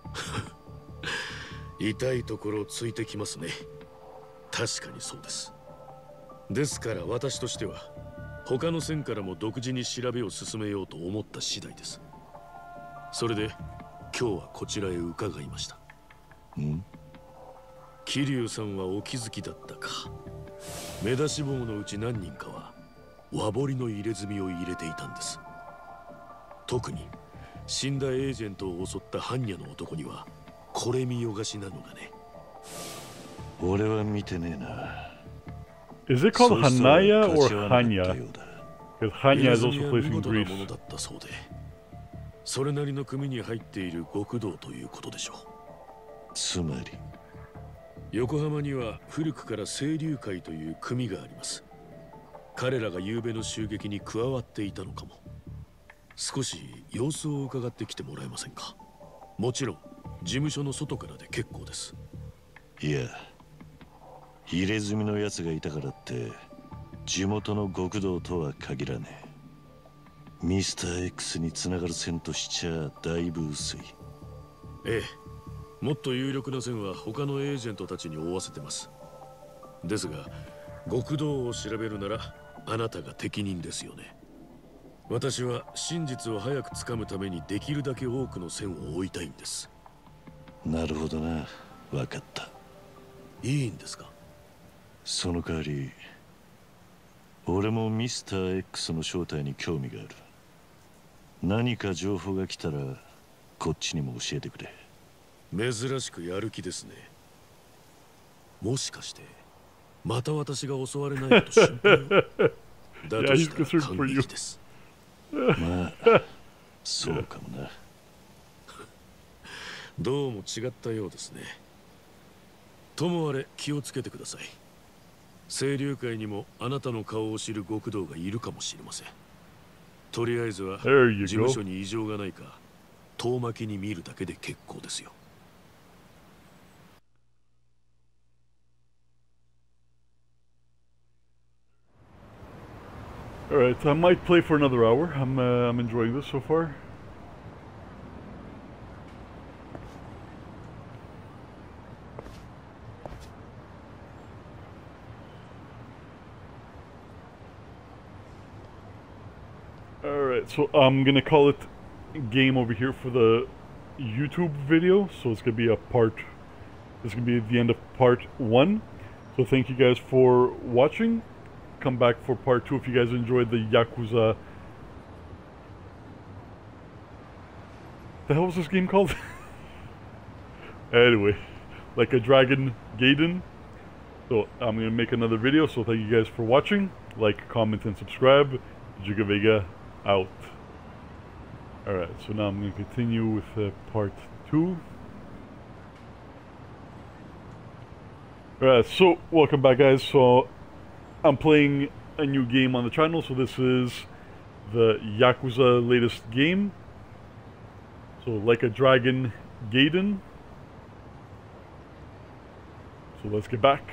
痛いところをついてきますね。確かにそうです。ですから私としては他の線からも独自に調べを進めようと思った次第です。それで今日はこちらへ伺いました。 ん？ 桐生さんはお気づきだったか。目出し坊のうち何人かは和彫りの入れ墨を入れていたんです。特に死んだエージェントを襲った般若の男にはこれ見よがしなのがね。 俺は見てねえな。 Is it called Hanaya or Hanya? Because Hanya is also placed in Greece. ものだったそうで、それなりの組に入っている極道ということでしょう。 つまり横浜には古くから清流会という組があります。彼らが昨べの襲撃に加わっていたのかも。少し様子を伺ってきてもらえませんか？もちろん事務所の外からで結構です。 いや、入れ墨のやつがいたからって地元の極道とは限らねえ。ミスター X につながる線としちゃだいぶ薄い。 ええ、もっと有力な線は他のエージェントたちに追わせてます。ですが極道を調べるならあなたが適任ですよね。私は真実を早くつかむためにできるだけ多くの線を追いたいんです。 なるほどな、分かった。 いいんですか？ その代わり俺もミスター X の正体に興味がある。何か情報が来たらこっちにも教えてくれ。 珍しくやる気ですね。もしかしてまた私が襲われないと心配を。だとしたら感激です。 まあそうかもな。 どうも違ったようですね。ともあれ気をつけてください。清流会にもあなたの顔を知る極道がいるかもしれません。 とりあえずは There you 事 go. 務所に異常がないか遠巻きに見るだけで結構ですよ。 Alright, I might play for another hour. I'm, uh, I'm enjoying this so far. Alright, so I'm gonna call it game over here for the YouTube video. So it's gonna be a part, this is gonna be the end of part one. So thank you guys for watching. Come back for part two if you guys enjoyed the Yakuza. The hell was this game called? Anyway, Like a Dragon Gaiden. So I'm gonna make another video. So thank you guys for watching. Like, comment, and subscribe. Giga Vega out. Alright, so now I'm gonna continue with uh, part two. Alright, so welcome back, guys. So I'm playing a new game on the channel. So this is the Yakuza latest game. So Like a Dragon Gaiden. So let's get back.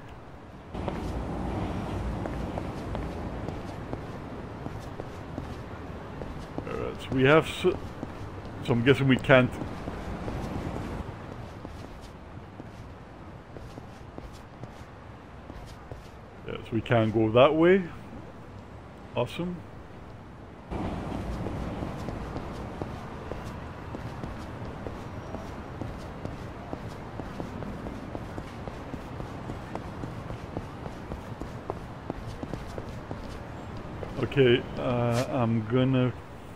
Alright, so we have... So, so I'm guessing we can't... Yeah, so we can't go that way. Awesome. Okay, uh, I'm gonna...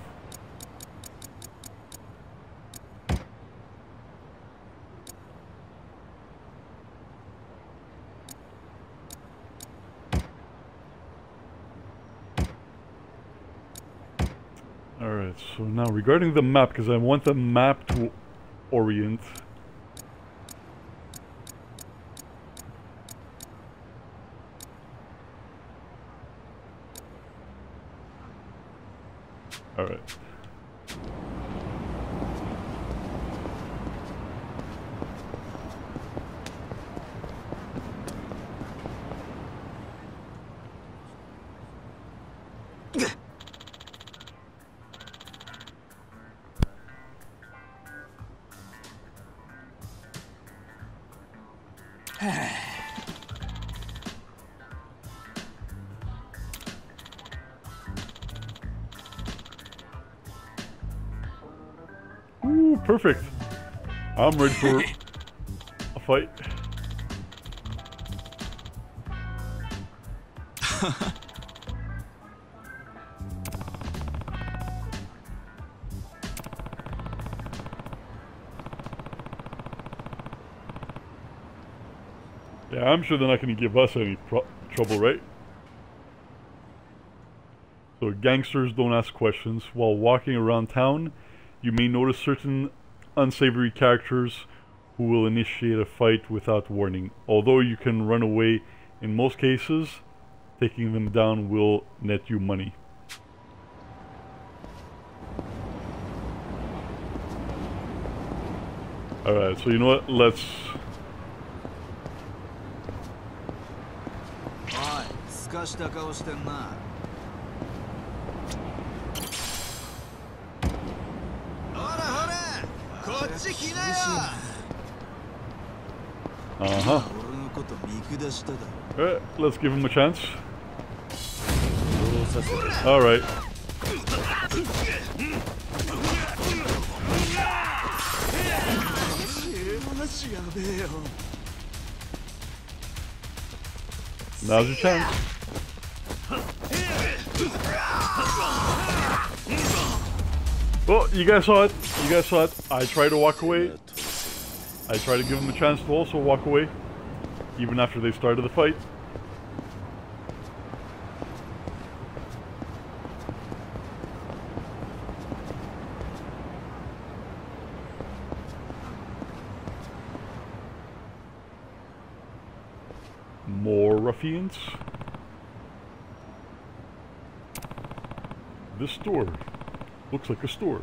Alright, so now regarding the map, because I want the map to orient. Alright. Ooh, perfect. I'm ready for a fight. Yeah, I'm sure they're not going to give us any pro trouble, right? So, gangsters don't ask questions. While walking around town, you may notice certain unsavory characters who will initiate a fight without warning. Although you can run away in most cases, taking them down will net you money. Alright, so you know what? Let's... Uh-huh. Alright, let's give him a chance. Alright. Now's your chance. Well, you guys saw it. You guys saw it. I tried to walk away. I tried to give them a chance to also walk away, even after they started the fight. More ruffians. this store. Looks like a store.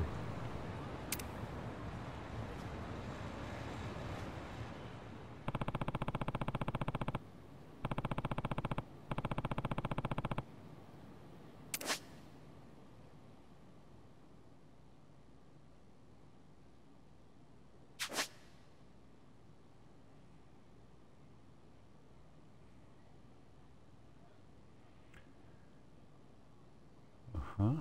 Huh?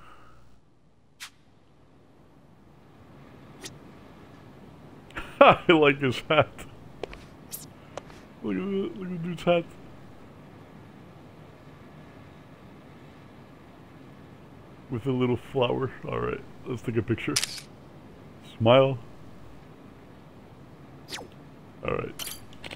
I like his hat. Look at the, look at the dude's hat. With a little flower. Alright, let's take a picture. Smile. Alright.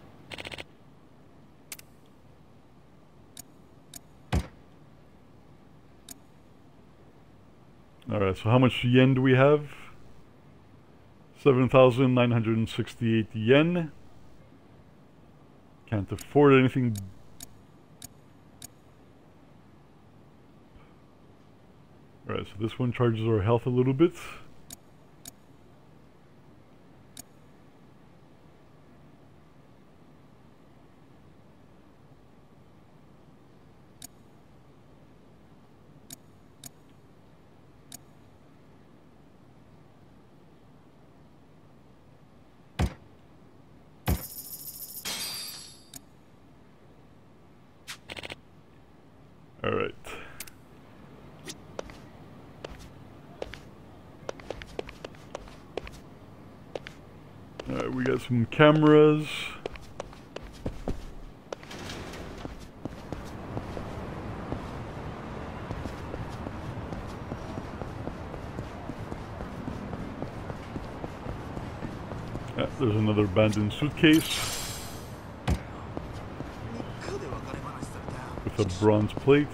Alright, so how much yen do we have? seven thousand nine hundred sixty-eight yen. Can't afford anything. Alright, so this one charges our health a little bit. Alright. Alright, we got some cameras. Yeah, there's another abandoned suitcase. With a bronze plate.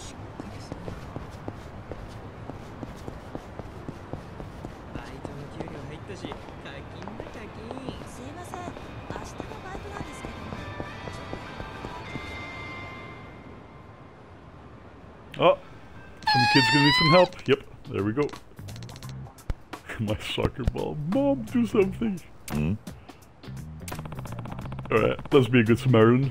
Oh, some kid's gonna need some help. Yep, there we go. My soccer ball. Mom, do something. Mm. Alright, let's be a good Samaritan.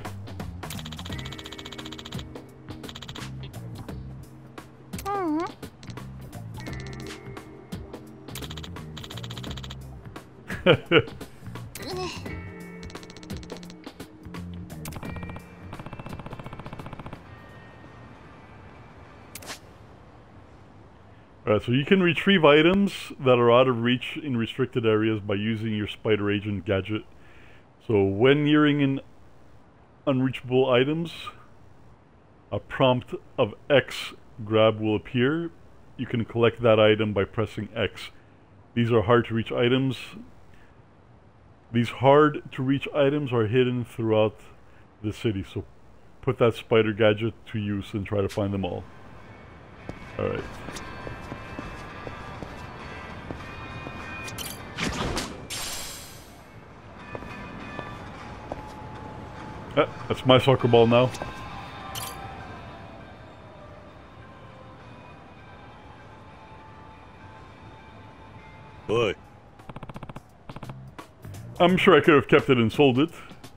Alright, so you can retrieve items that are out of reach in restricted areas by using your Spider Agent gadget. So when nearing an unreachable items, a prompt of X grab will appear. You can collect that item by pressing X. These are hard to reach items. These hard to reach items are hidden throughout the city, so put that spider gadget to use and try to find them all. Alright. Ah, that's my soccer ball now. Boy. I'm sure I could have kept it and sold it.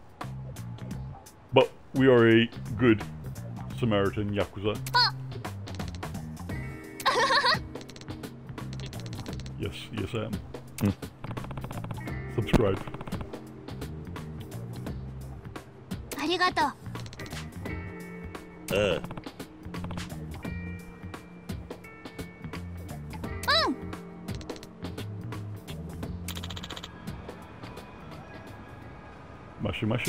But we are a good Samaritan Yakuza. Yes, yes I am. Hmm. Subscribe. Arigato. Uh. Mashi mashi.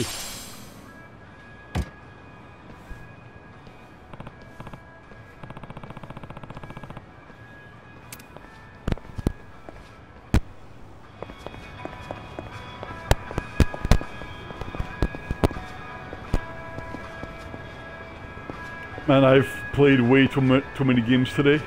Man, I've played way too, ma too many games today.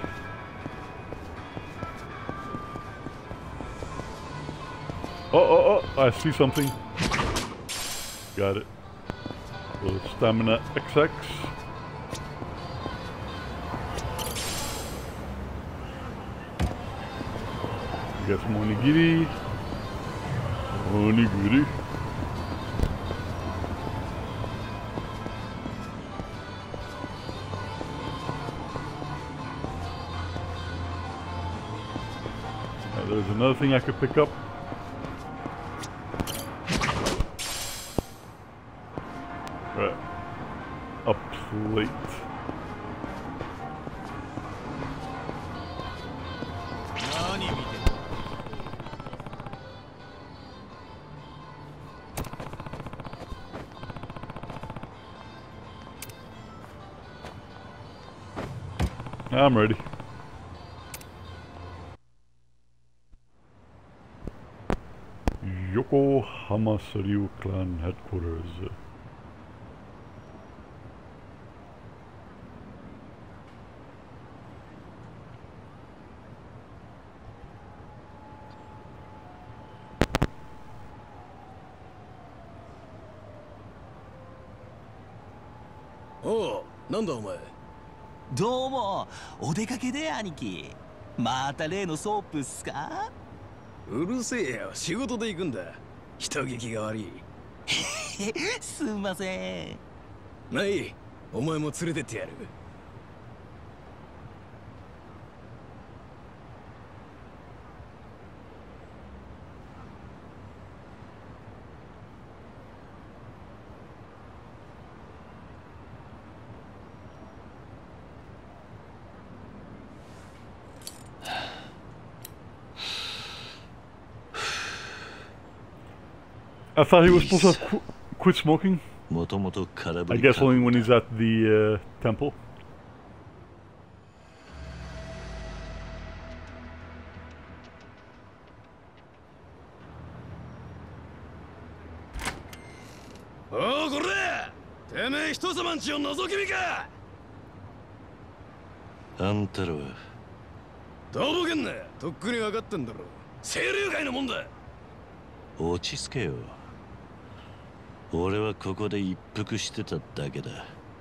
Oh, oh, oh, I see something. Got it. So stamina X X. get some onigiri. Onigiri. Now, there's another thing I could pick up. Right. A plate. I'm ready. Yokohama Suryu Clan Headquarters. Oh, なんだお前。 どうも、お出かけで兄貴。また例のソープっすか？ うるせえよ、仕事で行くんだ。人聞きが悪い。 すんません。 まあいい、お前も連れてってやる。 I thought he was supposed to qu quit smoking. I guess only when he's at the uh, temple. Oh, これ！てめえ人様んちを覗き見か！ あんたらはとぼけんな、とっくに分かってんだろ。清流会のもんだ。 落ち着けよ。俺はここで一服してただけだ。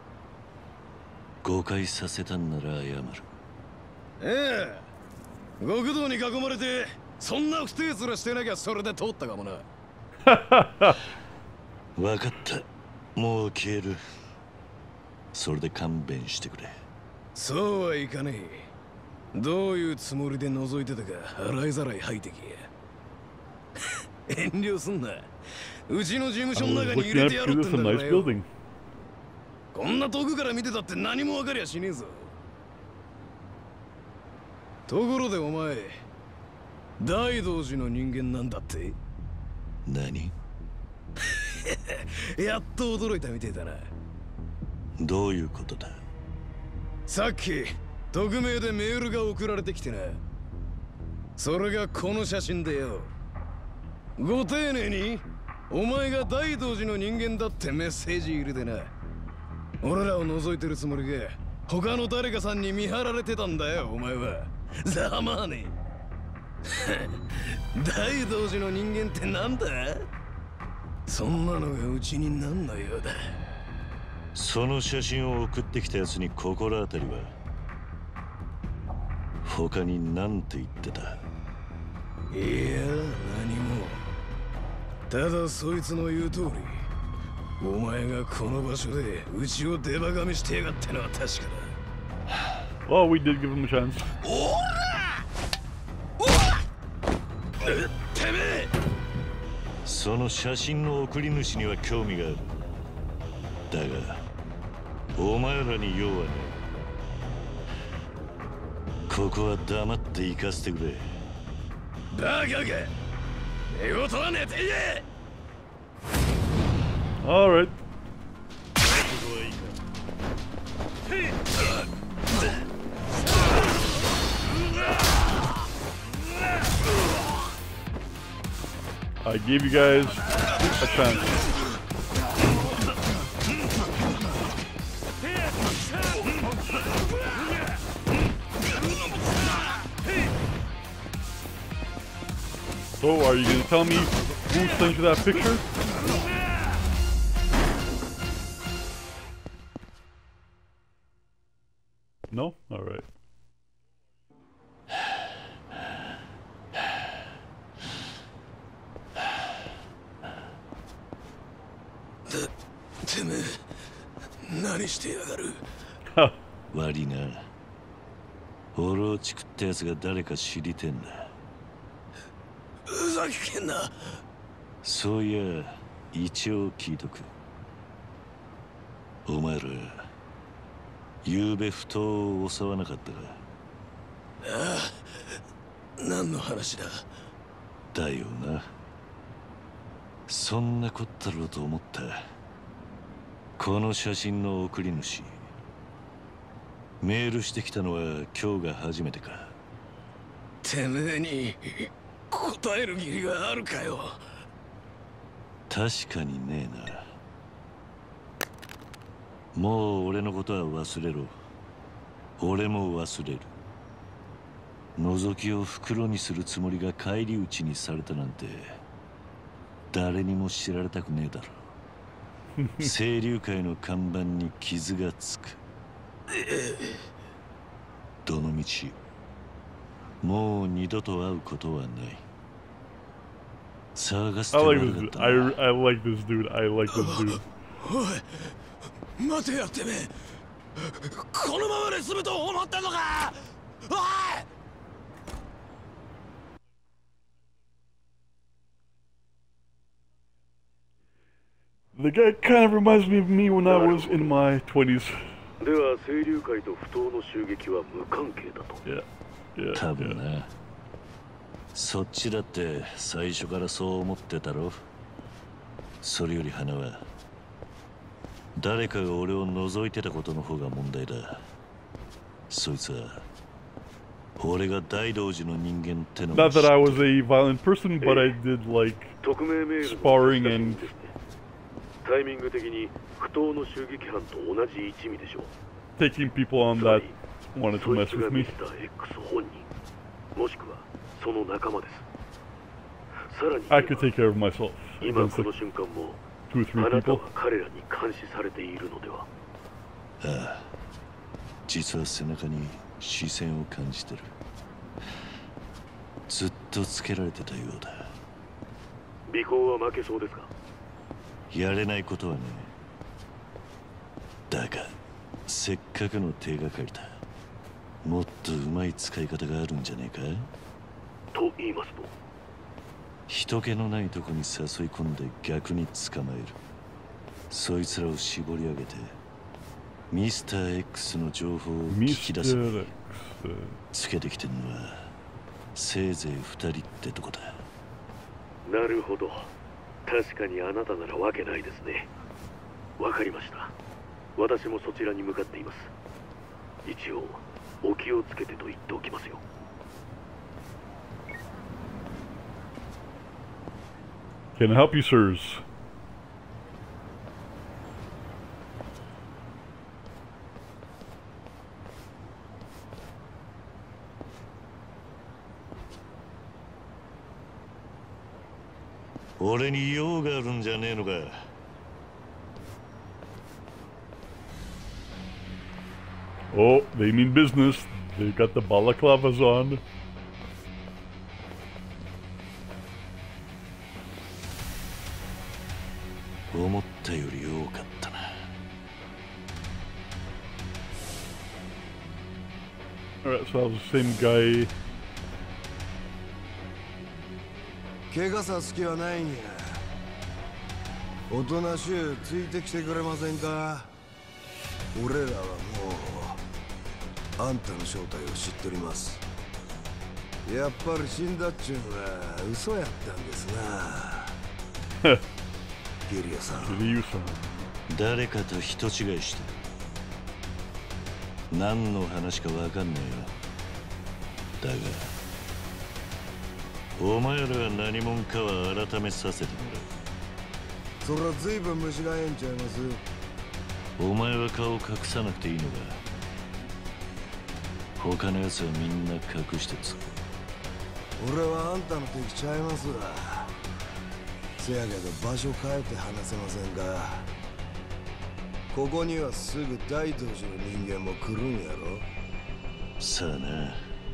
誤解させたんなら謝る。 ええ、極道に囲まれてそんな不定面してなきゃそれで通ったかもな。 分かった。もう消える。それで勘弁してくれ。 そうはいかねえ。どういうつもりで覗いてたか洗いざらい吐いてけや。遠慮すんな。うちの事務所の中に入れてやるってんだからよ。こんな遠くから見てたって何も分かりゃしねえぞ。ところでお前、大道寺の人間なんだって？ 何？ やっと驚いたみてえだな。 どういうことだ？ さっき匿名でメールが送られてきてな。それがこの写真でよ。ご丁寧にお前が大道寺の人間だってメッセージ入れてな。俺らを覗いてるつもりが他の誰かさんに見張られてたんだよ、お前は。ざまあねえ。大道寺の人間ってなんだ？そんなのがうちになんのようだ。 その写真を送ってきたやつに心当たりは？他に何て言ってた？ いや、何も。ただそいつの言う通り、お前がこの場所でうちをデバガミしてやがってのは確かだ。 Well, we did give him a chance. おら！おら！てめえ！ その写真の送り主には興味がある。だが、お前らに用はねえ。ここは黙って行かせてくれ。 バカか！寝言は寝ていえ！ Alright. I gave you guys a chance. So, are you going to tell me who sent you that picture? No? Alright. してやがる。 悪いな。オロチクってやつが誰か知りてんだ。 ふざけんな。 そういや一応聞いとく。お前らゆうべ不当を襲わなかったか？ ああ、何の話だ？ だよな。そんなこったろうと思った。この写真の送り主、メールしてきたのは今日が初めてか？ てめえに答える義理があるかよ。 確かにねえな。もう俺のことは忘れろ。俺も忘れる。覗きを袋にするつもりが返り討ちにされたなんて誰にも知られたくねえだろ。清流会の看板に傷がつく。どのみちもう二度と会うことはない。騒がせて I 悪 like か this. った I な。 I like this dude. I like this dude. おい、待てやてめえ。このままで済むと思ったのか。おい。 The guy kind of reminds me of me when I was in my twenties. では清流会と不当の襲撃は無関係だと。 Yeah, yeah, 多分 yeah. な。そっちだって最初からそう思ってたろ。それより花は誰かが俺を覗いてたことの方が問題だ。そいつは俺が大道寺の人間ってのも Not that I was a violent person, but I did like 匿名メールの sparring and タイミング的に不当の襲撃犯と同じ一味でしょう。 taking people on that wanted to そい mess つが with ミ me. スター X 本人、もしくはその仲間です。さらに I could take care of myself 今 against この like 瞬間も two or あ three なた people. は彼らに監視されているのでは。 ああ、実は背中に視線を感じてる。ずっとつけられてたようだ。 尾行は負けそうですか？ やれないことはね。だがせっかくの手がかりだ。もっとうまい使い方があるんじゃねえか？ と言いますと？ 人気のないとこに誘い込んで逆に捕まえる。そいつらを絞り上げてミスター X の情報を聞き出す。つけてきてんのはせいぜい二人ってとこだ。 なるほど。確かにあなたならわけないですね。わかりました。私もそちらに向かっています。一応お気をつけてと言っておきますよ。 Can I help you, sirs? 俺に用があるんじゃねえのか。 Oh, they mean business. They got the balaclavas on. 思ったより多かったな。 Alright, so that was the same guy. 怪我さす気はないんや。おとなしゅうついてきてくれませんか？俺らはもうあんたの正体を知っております。やっぱり死んだっちゅうのは嘘やったんですな。ゲリアさん。 ゲリアさん。 誰かと人違いして。何の話かわかんねえよ。だがお前らが何者かは改めさせてもらう。 そりゃ随分虫がええんちゃいます。 お前は顔を隠さなくていいのか。他のやつはみんな隠してるぞ。 俺はあんたの敵ちゃいますわ。せやけど場所変えて話せませんか。ここにはすぐ大道寺の人間も来るんやろ。 さあな。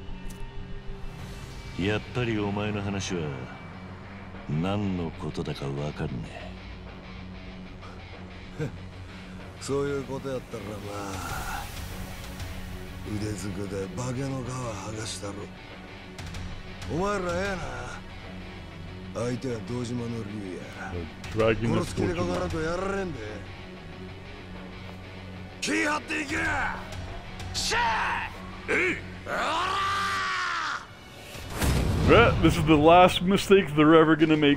やっぱりお前の話は何のことだかわかんねえ。 そういうことやったらまあ腕ずくで化けの皮剥がしたろ。お前らええな。相手は堂島の竜や。殺す気でかからんとやられんで。気張っていけ。シャー。 Right, this is the last mistake they're ever gonna make.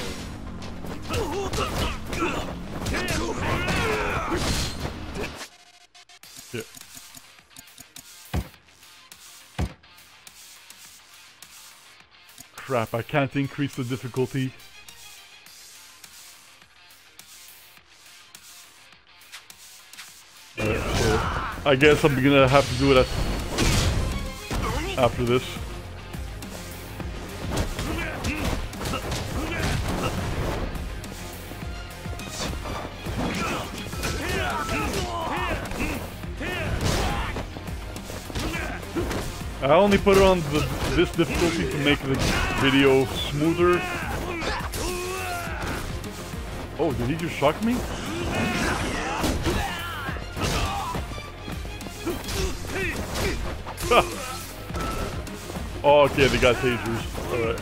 Yeah. Crap, I can't increase the difficulty. Alright, so I guess I'm gonna have to do it at, after this. I only put it on the, this difficulty to make the video smoother. Oh, did he just shock me? Oh, okay, they got tasers. Alright.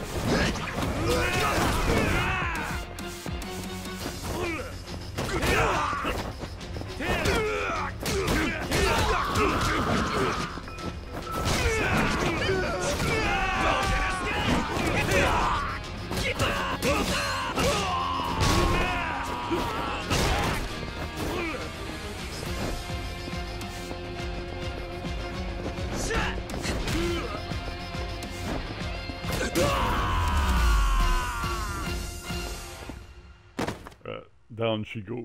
Down she goes.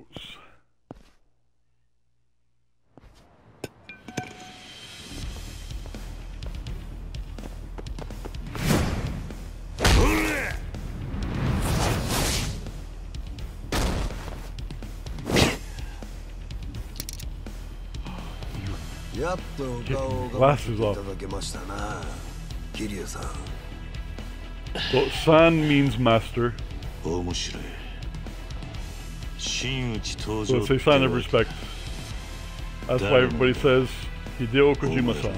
Glasses off. So, San means master. So it's a sign of respect. That's why everybody says Hideo Kojima-san.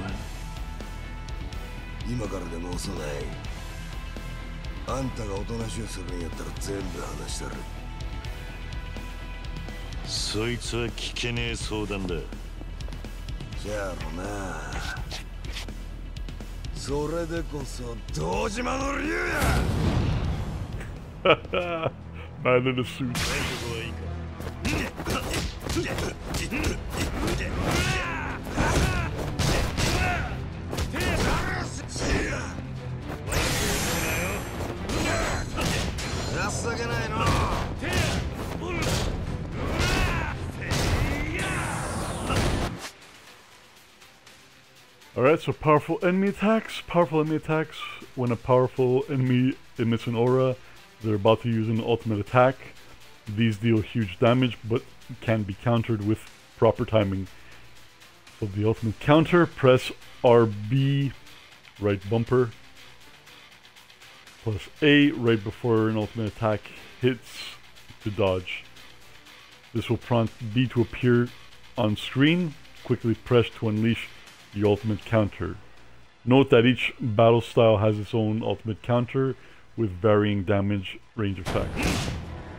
Man in a suit. Alright, so powerful enemy attacks. Powerful enemy attacks. When a powerful enemy emits an aura, they're about to use an ultimate attack. These deal huge damage, but can be countered with proper timing. So the ultimate counter, press R B, right bumper, plus A right before an ultimate attack hits to dodge. This will prompt B to appear on screen. Quickly press to unleash the ultimate counter. Note that each battle style has its own ultimate counter with varying damage range effects.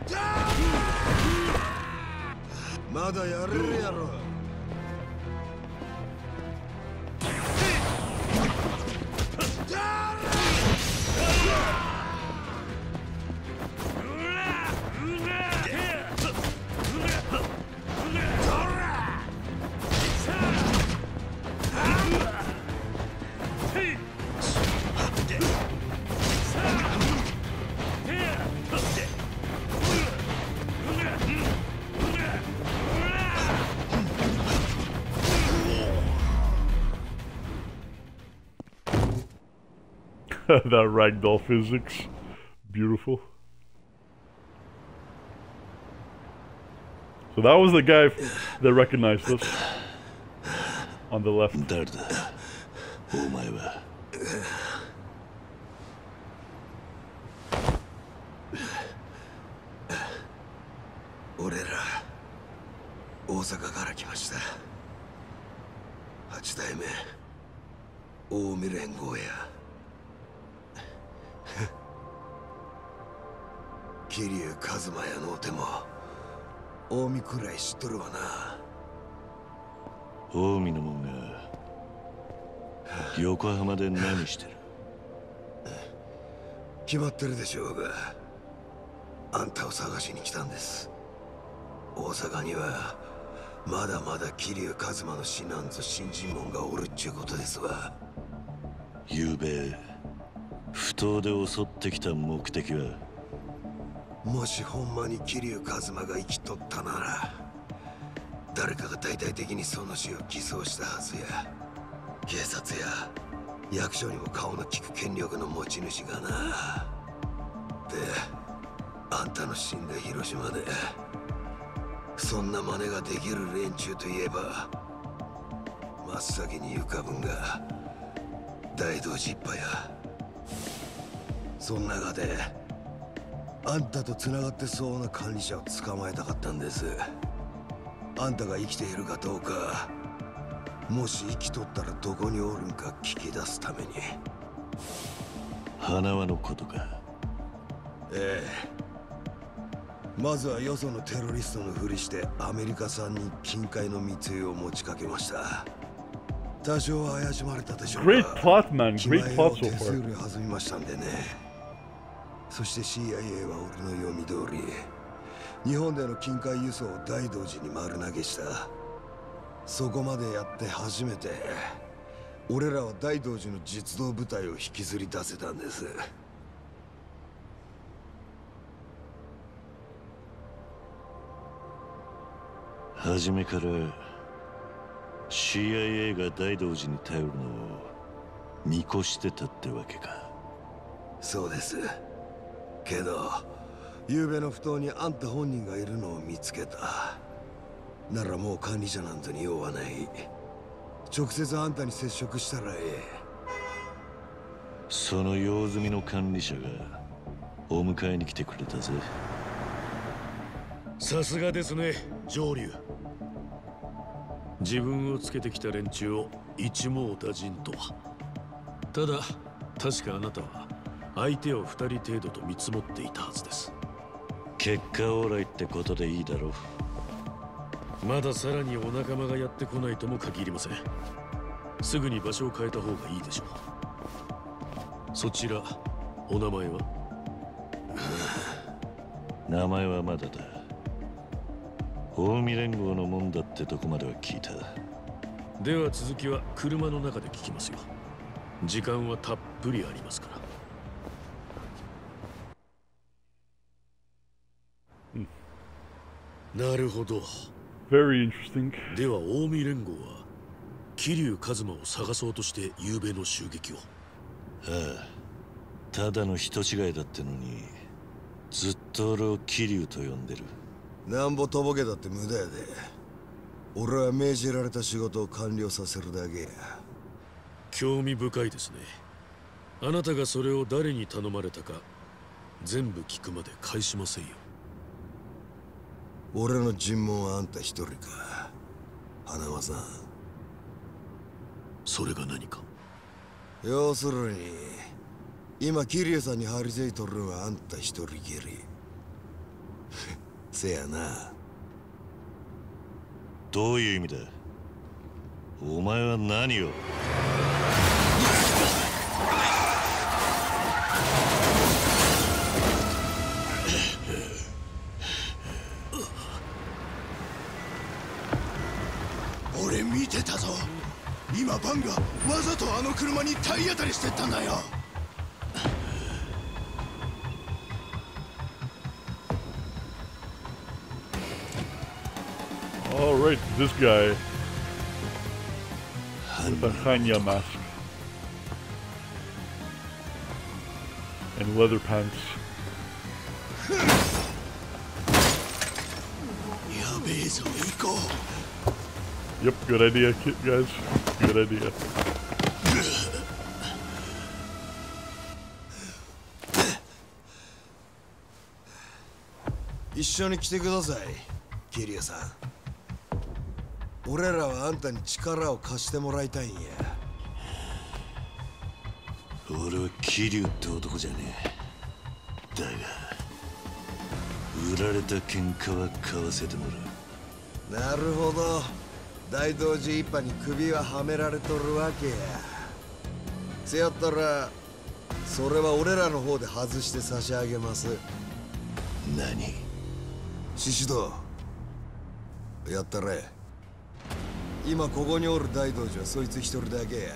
That ragdoll physics. Beautiful. So that was the guy that recognized us. On the left. 阪から来ました。八代目近江連合や桐生一馬やのうても近江くらい知っとるわな。 近江のもんが横浜で何してる？ 決まってるでしょうが、あんたを探しに来たんです。大阪にはまだまだ桐生一馬の死なんぞ信心門がおるっちゅうことですわ。 ゆうべ不当で襲ってきた目的は？ もしほんまに桐生一馬が生きとったなら、誰かが大々的にその死を偽装したはずや。警察や役所にも顔の利く権力の持ち主がな。で、あんたの死んだ広島でそんな真似ができる連中といえば、真っ先に浮かぶんが大道寺一派や。そん中であんたと繋がってそうな管理者を捕まえたかったんです。あんたが生きているかどうか、もし生きとったらどこにおるんか聞き出すために。 花輪のことか？ ええ。まずはよそのテロリストのふりしてアメリカ産に金塊の密輸を持ちかけました。多少は怪しまれたでしょうが、 Great plot, man. Great plot so 手数 far. 料弾みましたんでね。そして シーアイエー は俺の読み通り、日本での金塊輸送を大道寺に丸投げした。そこまでやって初めて俺らは大道寺の実動部隊を引きずり出せたんです。 初めから シーアイエー が大道寺に頼るのを見越してたってわけか？ そうです。けど昨べの不当にあんた本人がいるのを見つけた。ならもう管理者なんぞに用はない。直接あんたに接触したらええ。 その用済みの管理者がお迎えに来てくれたぜ。 さすがですね、上流。自分をつけてきた連中を一網打尽とは。ただ確かあなたは相手を二人程度と見積もっていたはずです。 結果オーライってことでいいだろう。 まださらにお仲間がやってこないとも限りません。すぐに場所を変えた方がいいでしょう。そちらお名前は？ 名前はまだだ。近江連合のもんだってとこまでは聞いた。 では続きは車の中で聞きますよ。時間はたっぷりありますから。なるほど。 Very interesting. では近江連合は桐生一馬を探そうとして昨べの襲撃を。 ああ、ただの人違いだってのにずっと俺を桐生と呼んでる。 なんぼとぼけだって無駄やで。俺は命じられた仕事を完了させるだけや。 興味深いですね。あなたがそれを誰に頼まれたか全部聞くまで返しませんよ。 俺の尋問はあんた一人か、花輪さん。 それが何か？ 要するに今桐生さんに張り付いとるのはあんた一人きりせやな。 どういう意味だ？お前は何を？ 俺見てたぞ。今バンがわざとあの車に体当たりしてったんだよ。 All right, this guy with a Hanya mask and leather pants. やべえぞ、行こう。 Yep, good idea, guys. Good idea. 一緒に来てください、桐生さん。 俺らはあんたに力を貸してもらいたいんや。 俺は桐生って男じゃねえ。だが売られた喧嘩は買わせてもらう。 なるほど。大道寺一派に首ははめられとるわけや。せやったらそれは俺らの方で外して差し上げます。 何？ 獅子堂やったれ。今ここにおる大道寺はそいつ一人だけや。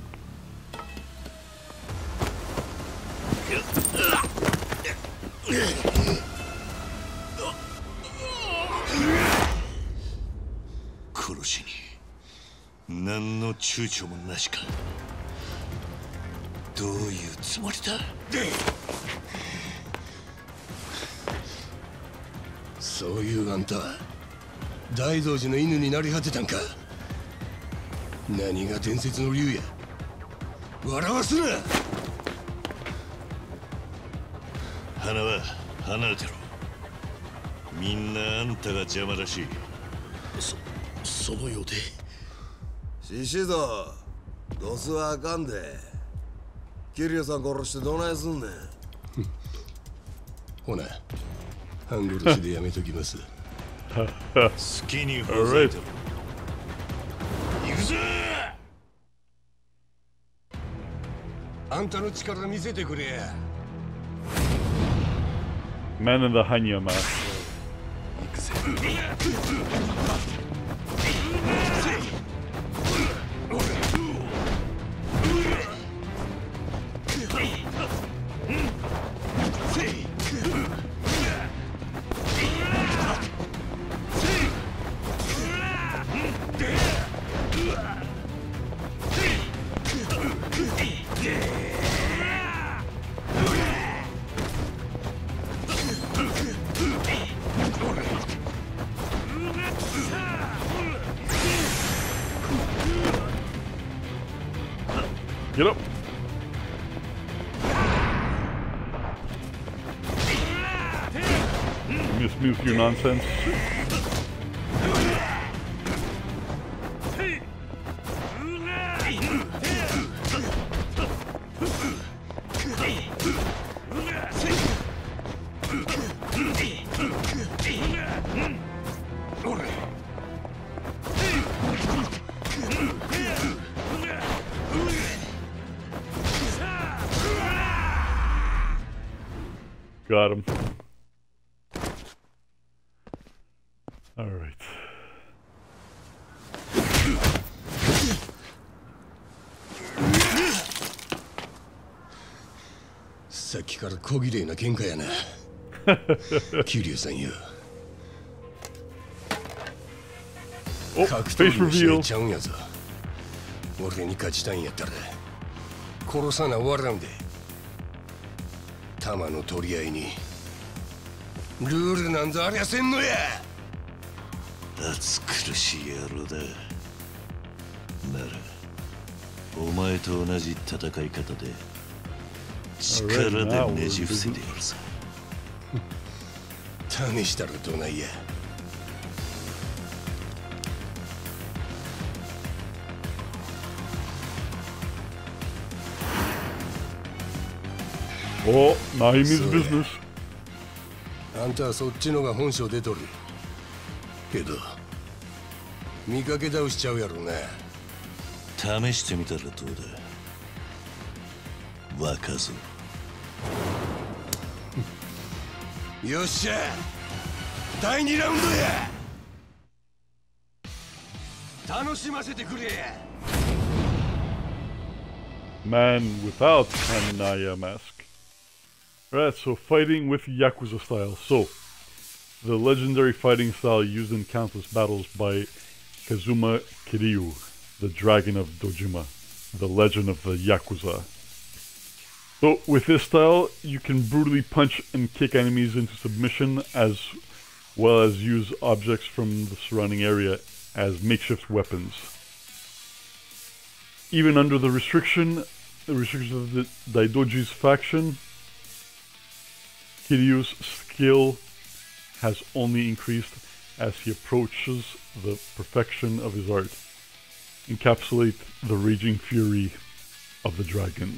殺しに何の躊躇もなしか。どういうつもりだ？ そういうあんた大道寺の犬になり果てたんか。何が伝説の竜や。笑わすな。 花は離れてろ。みんなあんたが邪魔らしい。 そそのようで。 獅子堂ドスはあかんで。桐生さん殺してどないすんねん。 ほな半殺しでやめときます。 好きにほざいてろ。行くぞ。 あんたの力見せてくれや。 Man in the Hanya mask. Get up. Let me smooth your nonsense. Got him. All right. さっきから小綺麗な喧嘩やな。桐生さんよ。格闘技の試合ちゃうんやぞ。俺に勝ちたいんやったら殺さな終わらんで。弾の取り合いにルールなんざありゃせんのや。 暑苦しい野郎だ。ならお前と同じ戦い方で力でねじ伏せてやるさ。 試したらどないや。 Oh, now he means business. あんたはそっちのが本性出とる。けど見かけ倒しちゃうやろな。 試してみたらどうだ。若造。 よっしゃ、だいにラウンドや。楽しませてくれ。 Man without Hanaya mask. Alright, so fighting with Yakuza style. So, the legendary fighting style used in countless battles by Kazuma Kiryu, the Dragon of Dojima, the legend of the Yakuza. So, with this style, you can brutally punch and kick enemies into submission, as well as use objects from the surrounding area as makeshift weapons. Even under the restriction, the restrictions of the Daidoji's faction, Kiryu's skill has only increased, as he approaches the perfection of his art, encapsulate the raging fury of the dragon.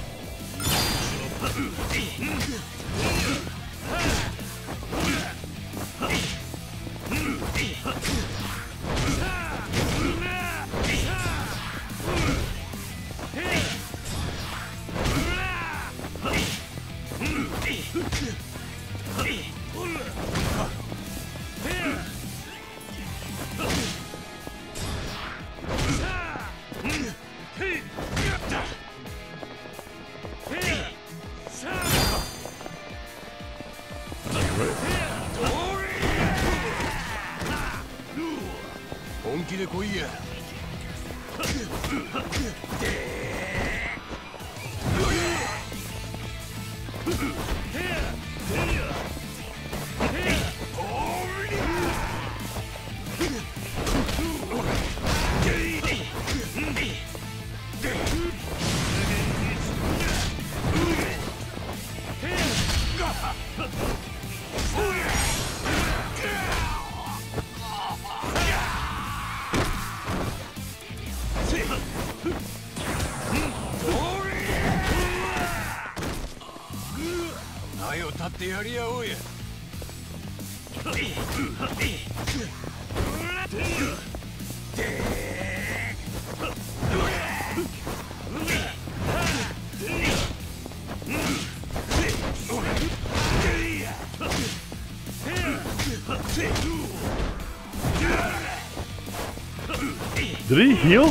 Did he heal?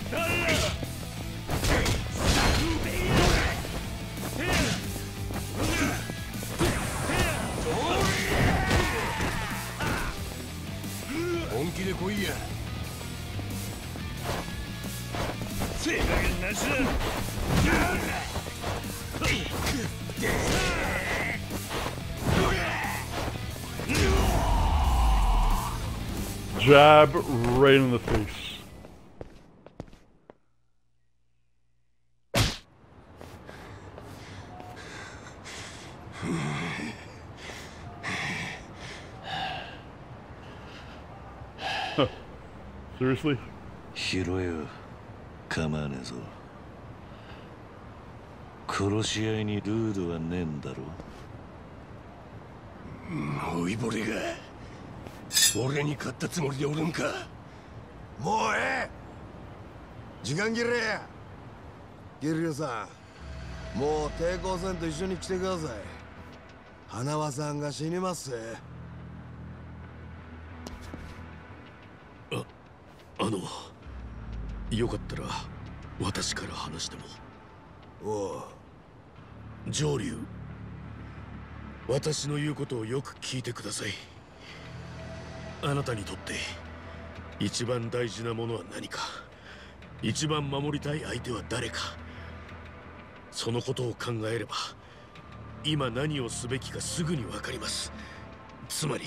Jab right in the face. Seriously? ヒロよ、構わねえぞ。殺し合いにルールはねえんだろ。 老いぼれが俺に勝ったつもりでおるんか。もうええ、時間切れや。ギリオさん、もう抵抗戦と一緒に来てください。花輪さんが死にますぜ。 あ、あのよかったら私から話しても。 おう、 上流、私の言うことをよく聞いてください。あなたにとって一番大事なものは何か、一番守りたい相手は誰か、そのことを考えれば今何をすべきかすぐに分かります。つまり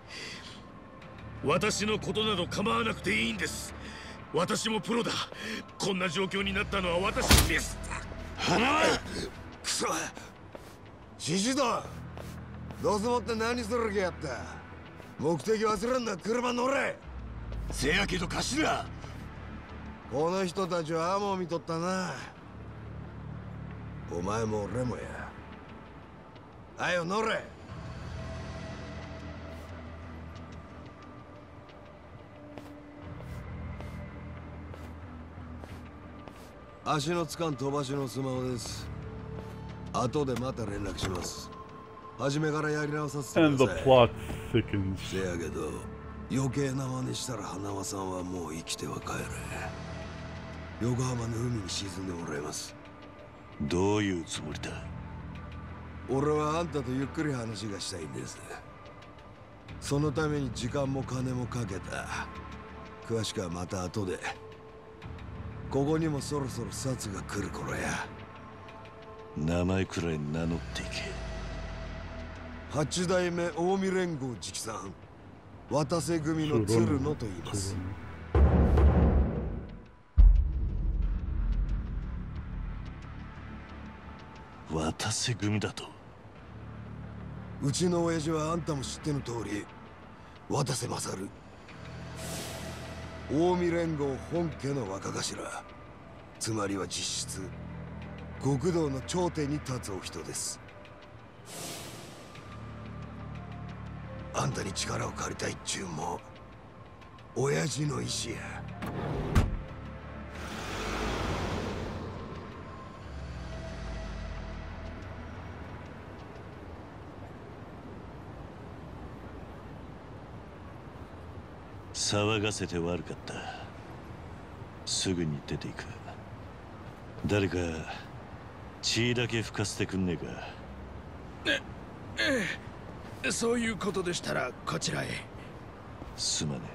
私のことなど構わなくていいんです。私もプロだ。こんな状況になったのは私です。 花輪、くそ、獅子だ。どうせもって何する気やった。目的忘れんな、車乗れ。せやけど頭、この人たちはアモを見とったな。お前も俺もや。あよ乗れ。足のつかん飛ばしのスマホです。後でまた連絡します。初めからやり直させてください。 And the plot thickens. せやけど余計な真似したら花輪さんはもう生きては帰れ。横浜の海に沈んでもらいます。 どういうつもりだ。 俺はあんたとゆっくり話がしたいんです。そのために時間も金もかけた。詳しくはまた後で。ここにもそろそろ札が来る頃や。 名前くらい名乗っていけ。 八代目近江連合直参渡瀬組の鶴野と言います。 渡瀬組だと。 うちの親父はあんたも知っての通り渡瀬勝、近江連合本家の若頭、つまりは実質極道の頂点に立つお人です。あんたに力を借りたいっちゅうも親父の意志や。 騒がせて悪かった。すぐに出ていく。誰か血だけ吹かせてくんねえか。 えええ、そういうことでしたらこちらへ。 すまね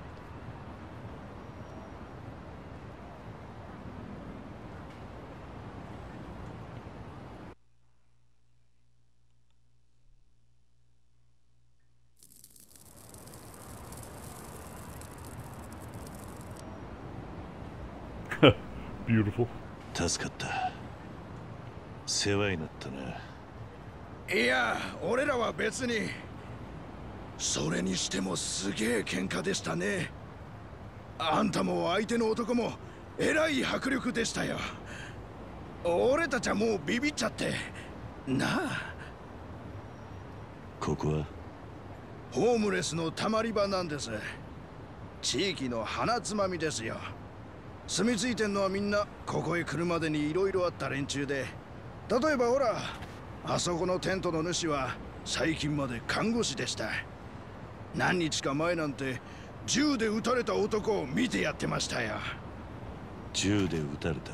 え。Beautiful. 助かった。世話になったな。 いや、俺らは別に。それにしてもすげえ喧嘩でしたね。あんたも相手の男もえらい迫力でしたよ。俺たちはもうビビっちゃってなあ。 ここはホームレスのたまり場なんです。地域の鼻つまみですよ。住み着いてんのはみんなここへ来るまでにいろいろあった連中で、例えばほら、あそこのテントの主は最近まで看護師でした。何日か前なんて銃で撃たれた男を見てやってましたよ。 銃で撃たれた？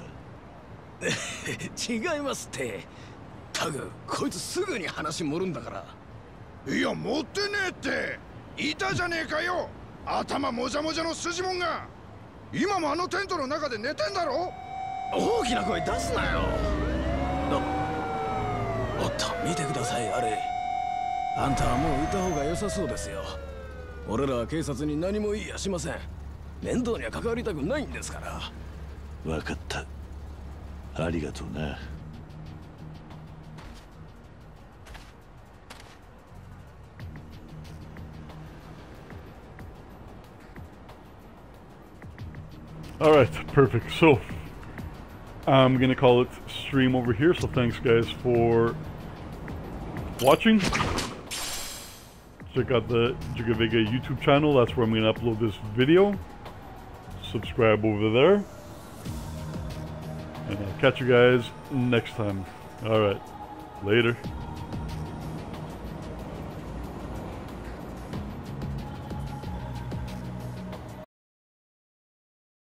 違いますって。タグ、こいつすぐに話盛るんだから。いや、持ってねえって。いたじゃねえかよ、頭もじゃもじゃの筋もんが。今もあのテントの中で寝てんだろ。大きな声出すなよ。おっと、見てください、あれ。あんたはもういた方が良さそうですよ。俺らは警察に何も言いやしません。面倒には関わりたくないんですから。 分かった。ありがとうな。 Alright, perfect. So, I'm going to call it stream over here. So thanks guys for watching. Check out the Jigavega YouTube channel. That's where I'm going to upload this video. Subscribe over there. And I'll catch you guys next time. Alright, later.